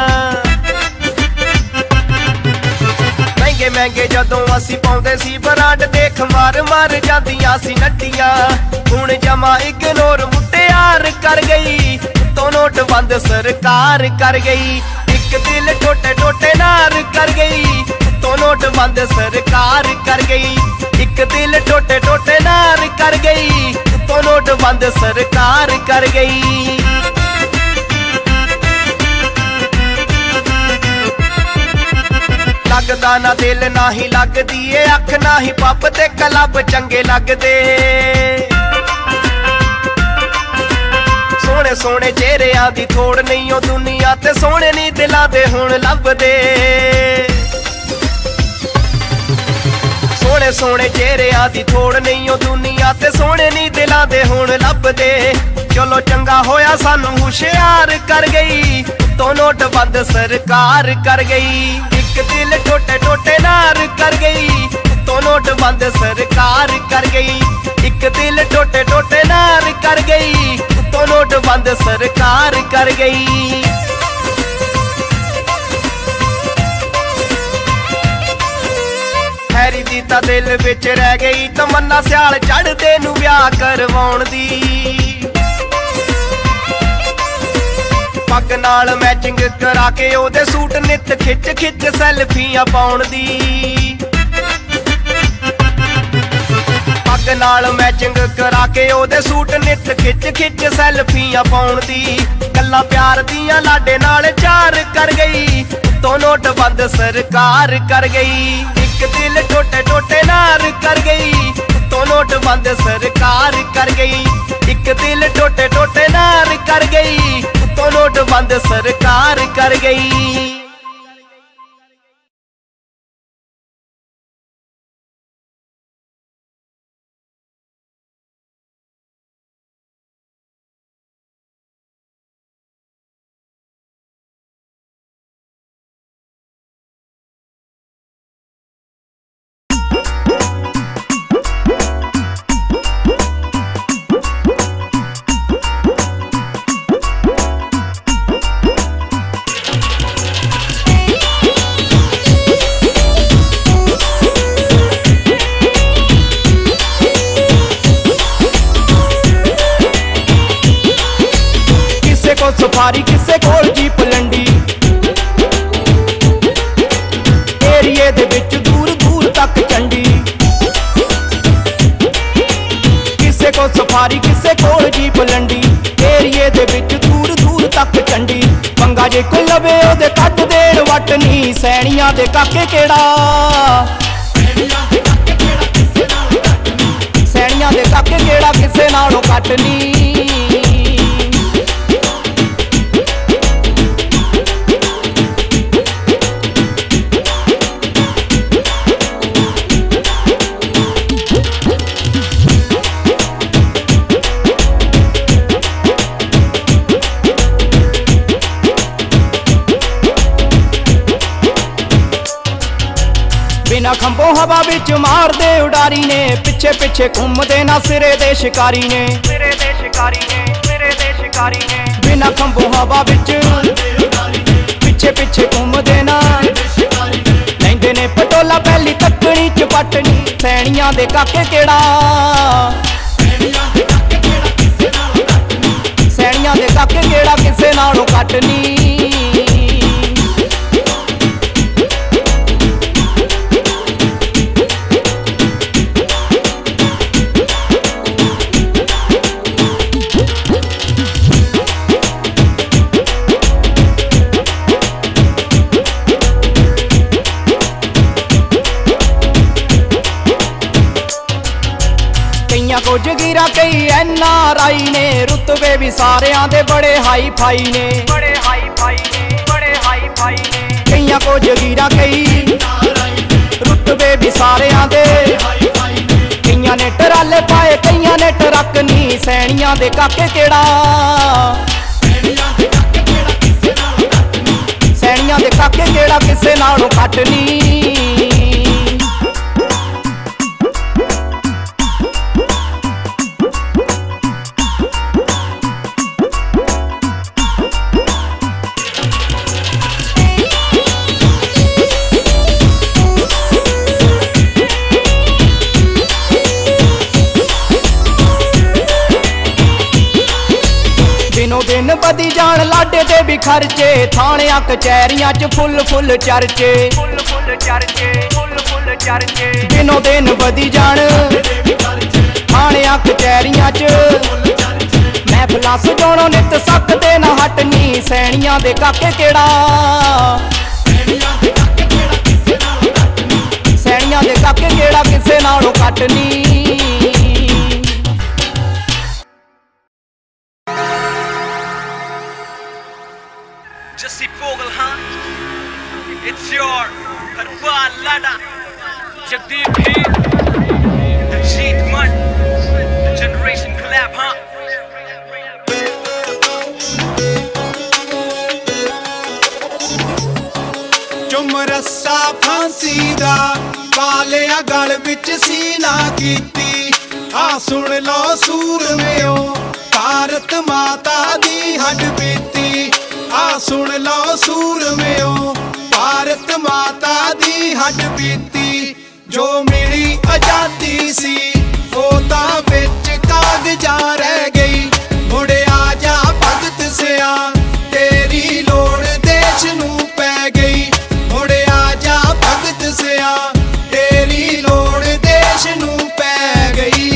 महंगे महंगे जदों असी पाउंदे सी ब्रांड, देख मार मार जांदियां सी नड्डियां। हुण जमा इग्नोर मुटियार कर गई, तो नोट बंद सरकार कर गई। एक दिल टोटे टोटे नार कर गई, तो नोट बंद सरकार कर गई। एक दिल टोटे टोटे नार कर गई, तो नोट बंद सरकार कर गई। लगदा ना दिल ना ही लगदी ए अख, ना ही पब ते क्लब चंगे लगदे। सोने चेहरिਆਂ दी थोड़ नहीं ओ दुनिया ते सोने नहीं दिलां दे हुण लभदे सोने सोने चेहरिਆਂ दी थोड़ नहीं ओ दुनिया ते सोने नहीं दिलां दे हुण लभदे चलो चंगा होया सानू हुशियार कर गई तो नोट बंद सरकार कर गई एक दिल टोटे टोटे नार कर गई तो नोट बंद सरकार कर गई एक दिल टोटे टोटे नार कर गई तो नोट बंद सरकार कर गई हैरी दी ता दिल विच रह गई तमन्ना सियाल चढ़दे नूं ब्याह करवाउण दी पग नाल मैचिंग करा के ओदे सूट नित खिच खिच सैल्फियां पाउण दी पग नाल मैचिंग करा के ओदे सूट नित खिच खिच सैल्फियां पाउण दी गल्लां प्यार दियां लाडे नाल चार कर गई तो नोट बंद सरकार कर गई एक दिल टोटे टोटे नार कर गई तो नोट बंद सरकार कर गई एक दिल टोटे टोटे नार कर गई तो नोट बंद सरकार कर गई सफारी किसे कोल जीप लंडी एरिए दे विच दूर दूर तक चंडी किसे को सफारी किसे कोल जीप लंडी एरिए दे विच दूर दूर तक चंडी पंगा जे कोई लवे ओदे कट देण वटनी सैणियां दे काके केड़ा सैणियां दे काके केड़ा किसे नालों कटनी बिना खंभों हवा विच मार दे उडारी ने पिछे पिछे घूमदे ना सिरे दे शिकारी ने बिना खंभों हवा विच पिछे पिछे घूमदे ना लैंदे ने पटोला पहली तकनी चपटनी सैणियां दे काके केड़ा सैणियां दे काके केड़ा किसे नालों कटनी को जगीरा कई NRI ने रुतबे भी सारियां दे बड़े हाई फाई ने कईयां को जगीरा कई रुतबे भी सारियां दे कईयां ने टराले पाए कईयां ने ट्रक नी सैणियां दे काके केड़ा सैणियां दे काके केड़ा किसे नालों कटनी दिन बदी जान लाडे ते भी खर्चे थाणियां कचहरियां च फुल फुल चर्चे दिनों दिन बदी जान थाणियां कचहरियां च महफिलां सजाउणों नित सकदे ना हटनी सैणियां दे काके केड़ा सैणियां दे काके केड़ा किसे नालों Katni Jussie Vogel, huh? It's your Harbal Lada, Jagdeep Bhim, the Jeet Mud, the Generation Collab, huh? ਚੁੰਮ ਰੱਸਾ ਫਾਂਸੀ ਦਾ ਪਾਲਿਆ ਗਲ ਵਿੱਚ ਸੀਨਾ ਕੀਤੀ ਆ ਸੁਣ ਲਓ ਸੂਰਮਿਓ ਭਾਰਤ ਮਾਤਾ ਦੀ ਹੱਡ ਬੀਤੀ ਆ ਸੁਣ ਲਓ ਸੂਰਮਿਓ ਭਾਰਤ ਮਾਤਾ ਦੀ ਹੱਡ ਬੀਤੀ ਜੋ ਮਿਲੀ ਆਜ਼ਾਦੀ ਸੀ ਉਹ ਤਾਂ ਵਿੱਚ ਕਾਗਜ਼ਾਂ ਰਹਿ ਗਈ ਮੁੜਿਆ ਜਾ ਭਗਤ ਸਿਆ ਤੇਰੀ ਲੋੜ ਦੇਸ਼ ਨੂੰ ਪੈ ਗਈ ਮੁੜਿਆ ਜਾ ਭਗਤ ਸਿਆ ਤੇਰੀ ਲੋੜ ਦੇਸ਼ ਨੂੰ ਪੈ ਗਈ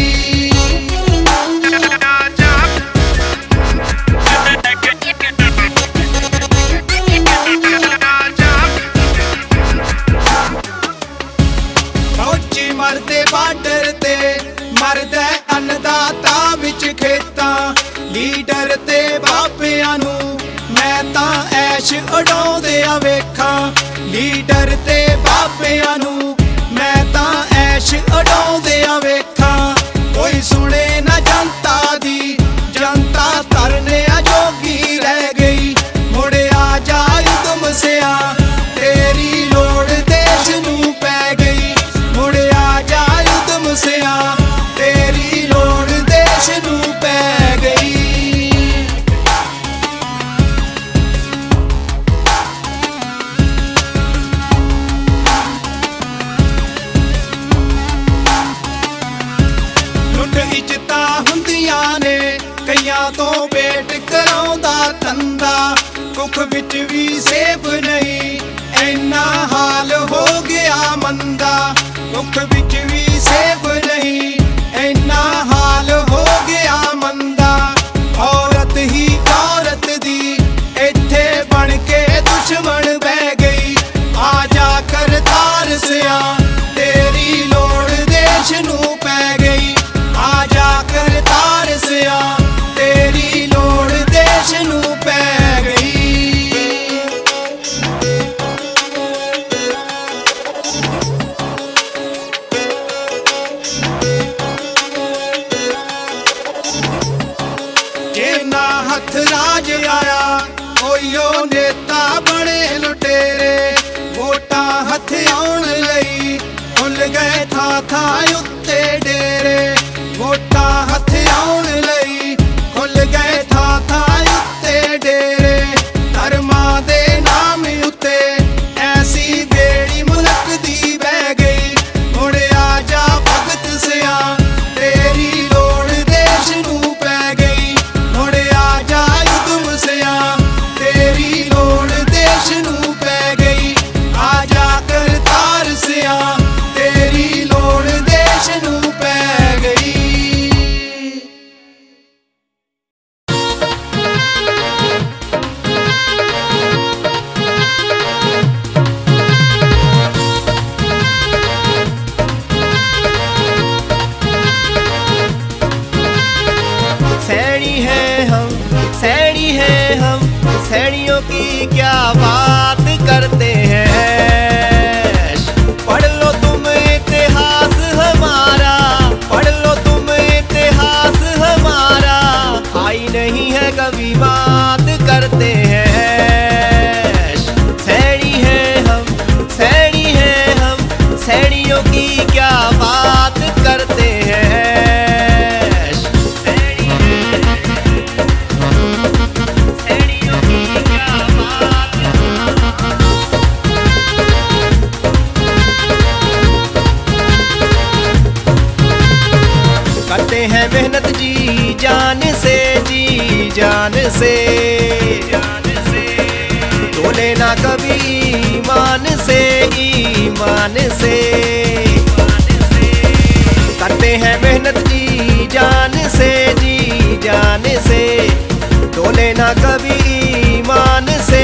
ਫੌਜੀ ਮਰਦੇ ਬਾਰਡਰ ਤੇ ਮਰਦਾ ਅੰਨਦਾਤਾ ਵਿੱਚ ਖੇਤਾਂ ਲੀਡਰ ਤੇ ਬਾਪਿਆਂ ਨੂੰ ਮੈਂ ਤਾਂ ਐਸ਼ ਉਡਾਉਂਦਿਆਂ ਵੇਖਾਂ ਲੀਡਰ ਤੇ ਬਾਪਿਆਂ ਨੂੰ ਮੈਂ ਤਾਂ ਐਸ਼ ਉਡਾਉਂਦਿਆਂ ਵੇਖਾਂ ਕੋਈ ਸੁਣੇ ਨਾ ਜਨਤਾ ਦੀ ਜਨਤਾ ਧਰਨਿਆਂ ਜੋਗੀ ਰਹਿ ਗਈ ਮੁੜਿਆ ਜਾ ਉਦਮ ਸਿਆ ਤੇਰੀ ਲੋੜ ਦੇਸ਼ ਨੂੰ ਪੈ ਗਈ ਮੁੜਿਆ ਜਾ ਉਦਮ ਸਿਆ ਤੇਰੀ ਲੋੜ ਦੇਸ਼ ਨੂੰ ਪੈ ਗਈ ਲੁੱਟ ਇੱਜ਼ਤਾਂ ਹੁੰਦੀਆਂ ਨੇ ਕਈਆਂ ਤੋਂ ਵੇਟ ਕਰਾਉਂਦਾ ਧੰਦਾ ਕੁੱਖ ਵਿੱਚ ਵੀ ਸੇਫ ਨਹੀਂ ਇੰਨਾ ਹਾਲ ਹੋ ਗਿਆ ਮੰਦਾ ਕੁੱਖ ਵਿੱਚ ਵੀ ਸੇਫ ਨਹੀਂ ਇੰਨਾ ਹਾਲ ਹੋ ਗਿਆ ਮੰਦਾ ਔਰਤ ਹੀ ਔਰਤ ਦੀ ਇੱਥੇ ਬਣ ਕੇ ਦੁਸ਼ਮਣ ਬਹਿ ਗਈ ਆ ਜਾ ਕਰਤਾਰ ਸਿਆ ਤੇਰੀ ਲੋੜ ਦੇਸ਼ ਨੂੰ ਪੈ ਗਈ ਆ ਜਾ ਕਰਤਾਰ ਸਿਆ ਤੇਰੀ ਲੋੜ ਦੇਸ਼ ਨੂੰ ਪੈ ਗਈ ਜਿੰਨਾ ਹੱਥ ਰਾਜ ਆਇਆ ਉਹੀਓ ਨੇਤਾ ਬਣੇ ਲੁਟੇਰੇ ਵੋਟਾਂ ਹੱਥ ਆਉਣ ਲਈ ਭੁੱਲ ਗਏ ਥਾਂ ਥਾਂ ਉੱਤੇ ਡੇਰੇ ਵੋਟਾਂ ਹੱਥ ਆਉਣ ਲਈ ਖੁੱਲ ਗਏ ਥਾਂ ਥਾਂ ਉੱਤੇ ਡੇਰੇ ਧਰਮਾਂ ਦੇ ਨਾਮ ਉੱਤੇ ਐਸੀ ਬੇੜੀ ਮੁਲਕ ਦੀ ਬਹਿ ਗਈ ਮੁੜਿਆ ਜਾ ਭਗਤ ਸਿਆ ਤੇਰੀ ਲੋੜ ਦੇਸ਼ ਨੂੰ ਪੈ ਗਈ ਮੁੜਿਆ ਜਾ ਉਦਮ ਸਿਆ ਤੇਰੀ ਲੋੜ ਦੇਸ਼ ਨੂੰ ਪੈ ਗਈ ਆ ਜਾ ਕਰਤਾਰ ਸਿਆ ਤੇਰੀ ਲੋੜ ਦੇਸ਼ ਨੂੰ ਪੈ ਗਈ सैनी है हम सैनियों की क्या बात करते हैं पढ़ लो तुम इतिहास हमारा पढ़ लो तुम इतिहास हमारा आई नहीं है कभी बात करते हैं सैनी है हम सैनियों की क्या बात करते हैं करते हैं मेहनत जी जान से डोले ना कभी ईमान से करते हैं मेहनत जी जान से डोले ना कभी ईमान से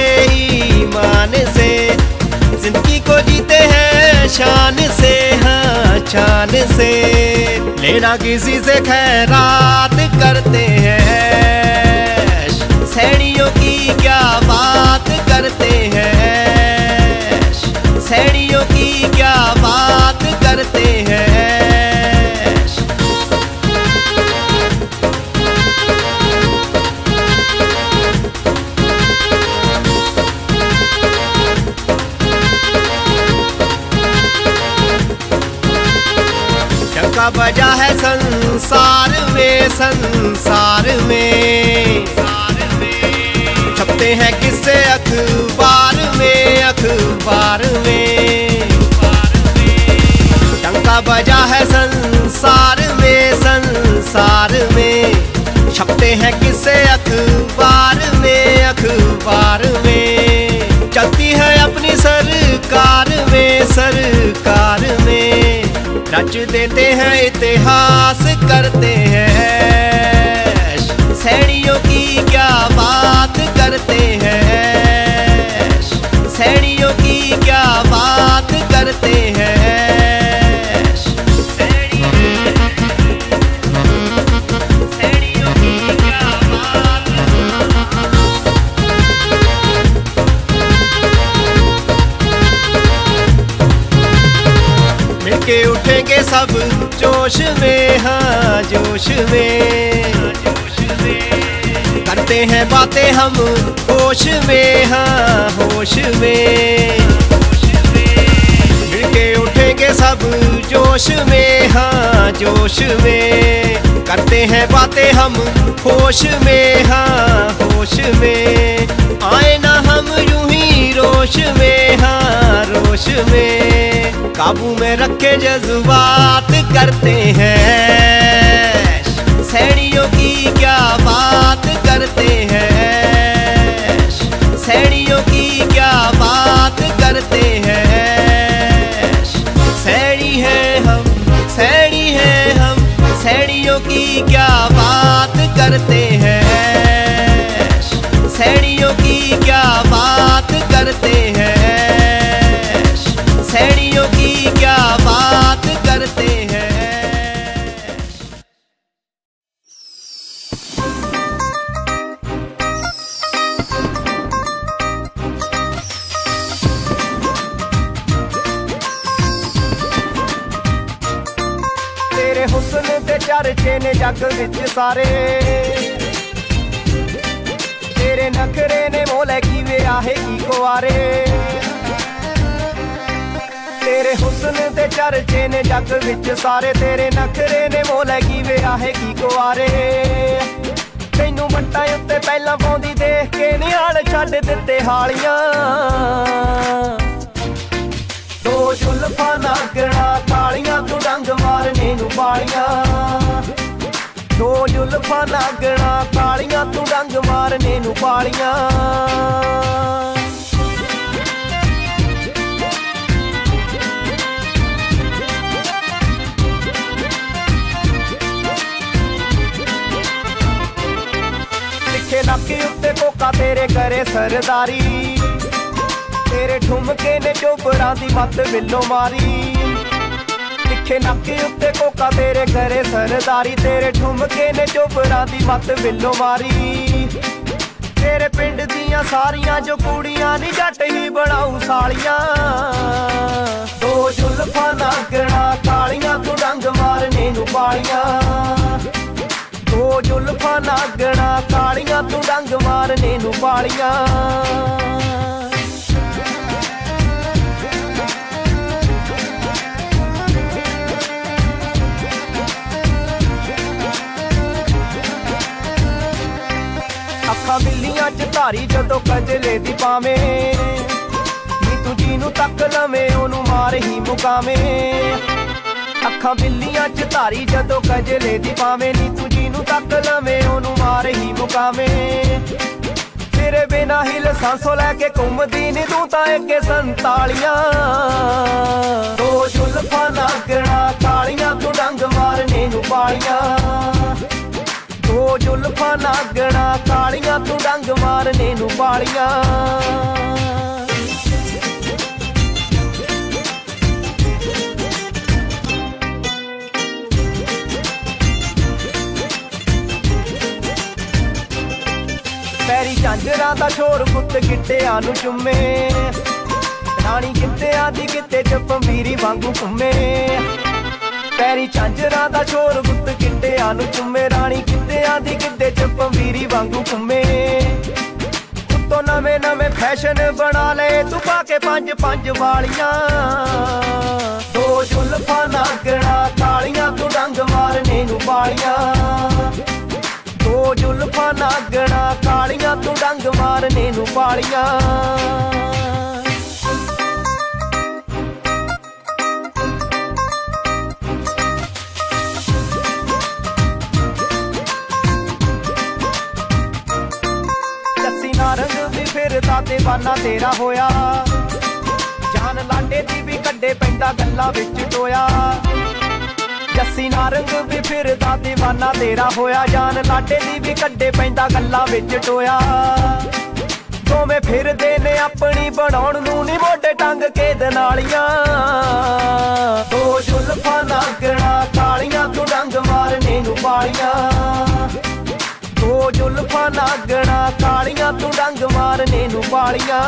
जिंदगी को जीते हैं शान से हाँ शान से लेना किसी से खैरात करते हैं सैनियों की क्या बात कर डंका बजा है संसार में, संसार में छपते हैं किस्से अखबार में, अखबार में डंका बजा है संसार में, संसार में छपते हैं किस्से अखबार में, अखबार में चलती है अपनी सरकार में, सरकार में रच देते हैं इतिहास, करते हैं सैनियों की क्या बात करते हैं, सैनियों की क्या बात करते हैं। मिलके उठेंगे सब जोश में, हाँ जोश में करते हैं बातें हम होश में, हाँ होश में मिलके उठेंगे सब जोश में, हाँ जोश में करते हैं बातें हम होश में, हाँ होश में आए ना हम यूं ही रोश में, हाँ रोश में काबू में रखे जज्बात करते हैं, सैनियों की क्या बात करते हैं, सैनियों की क्या बात करते हैं। सैनी है हम, सैनी है हम, सैनियों की क्या बात करते हैं, सैनियों की क्या बात करते हैं, सैनियों की क्या बात करते हैं। तेरे हुस्न दे चर्चे ने जग विच सारे, तेरे नखरे ने मोले की वे आहे की कुआरे, तेरे हुस्न दे चर्चे ने जग विच सारे, तेरे नखरे ने मोले की वे आहे की कुआरे। तैनू वट्टां उत्ते पहलां पाउंदी देख के निहाल छड्ड दित्ते हालियां, दो जुल्फां नागणा कालियां तू डंग मारने नू पालियां, दो जुल्फां नागणा कालियां तू डंग मारने नू पालियां। नक्के उत्ते कोका तेरे करे सरदारी, तेरे ठुमके ने चोपड़ा दी मत बिल्लो मारी, तिखे नक्के उत्ते कोका तेरे करे सरदारी, तेरे ठुमके ने चोपड़ा दी मत बिल्लो मारी। तेरे पिंड दियां सारियां जो कुड़ियां नी जट ही बनाऊ सालियां, दो जुल्फां नागणा कालियां तू डंग मारने नू पालियां, दो जुल्फां नागणा कालियां तू डंग मारने नू पालियां। अखां बिल्लियां च धारी जदों कजले दी पावे, नी तू जीनू तक लवे ओनू मार ही मुकावे। अखां बिल्लियां च धारी जदों कजले दी पावे, नी तू जीनू तक लवे ओनू मार ही मुकावे। तेरे बिना हिल सांसों लैके घूमदी नी तू तां अगे संतालियां, दो जुल्फां नागणा कालियां तू डंग मारने नू पालियां, दो जुल्फां नागणा कालियां तू डंग मारने नू पालियां। पैरी झांजरां दा शोर पुत्त गिट्टियां नू चुम्मे, राणी गिद्धियां दी गिद्धे च पंबीरी वांगू घुम्मे। पैरी झांजरां दा शोर पुत्त गिट्टियां नू चुम्मे, राणी गिद्धियां दी गिद्धे च पंबीरी वांगू घुम्मे। उत्तों नवे नवे फैशन बना ले तू पाके 5-5 वालियां। दो जुल्फा नागणा कालियां तू डंग मारने नू बालियां। दो जुल्फा नागणा कालियां तू डंग मारने नू बालियां। रंग भी फिरदा ते बाना तेरा होया। जान लाडे दी भी कड्डे पैंदा गल्ला विच टोया। जस्सी नारंग भी फिरदा दीवाना तेरा होया। जान लाडे दी भी कड्डे पैंदा गल्ला विच टोया। दोवें फिरदे ने अपनी बनाउण नूं नी मोढे टंग के दनालियां। दो जुल्फां नागणा कालियां तू डंग मारने नूं बालियां। दो जुल्फां नागणा कालियां तू डंग मारने नूं बालियां।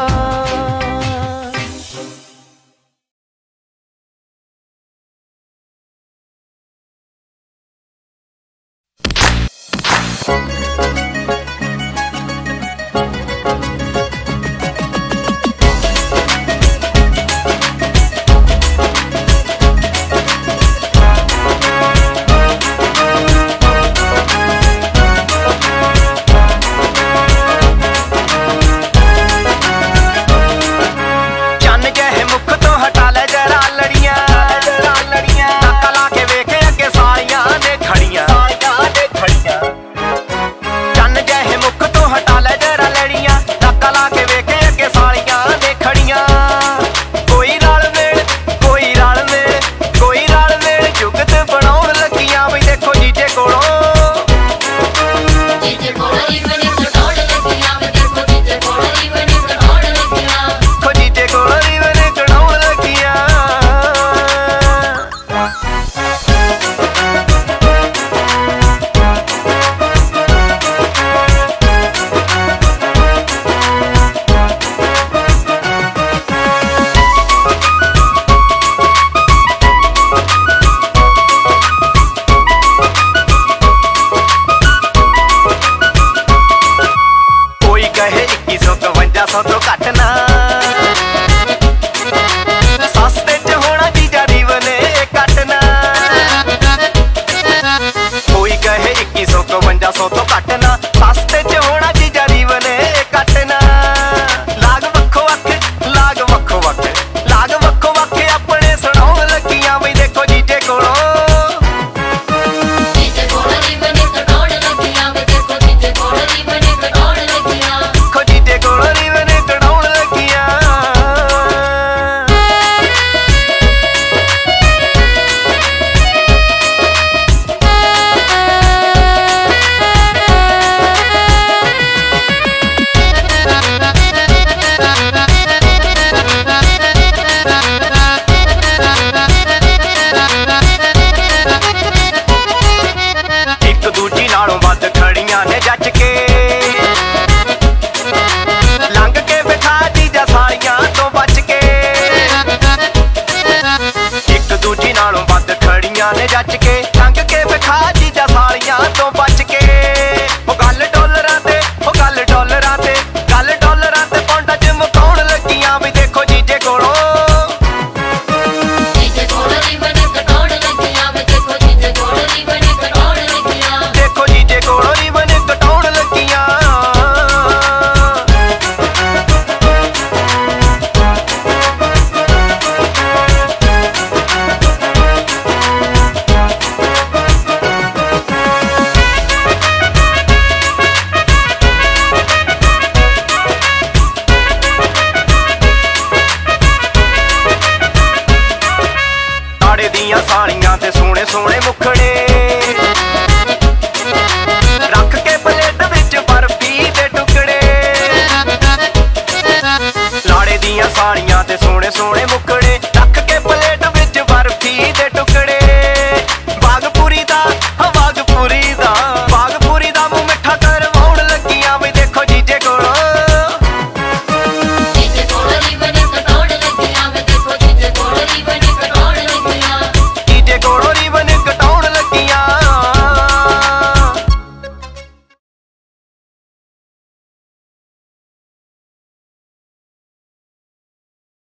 सोने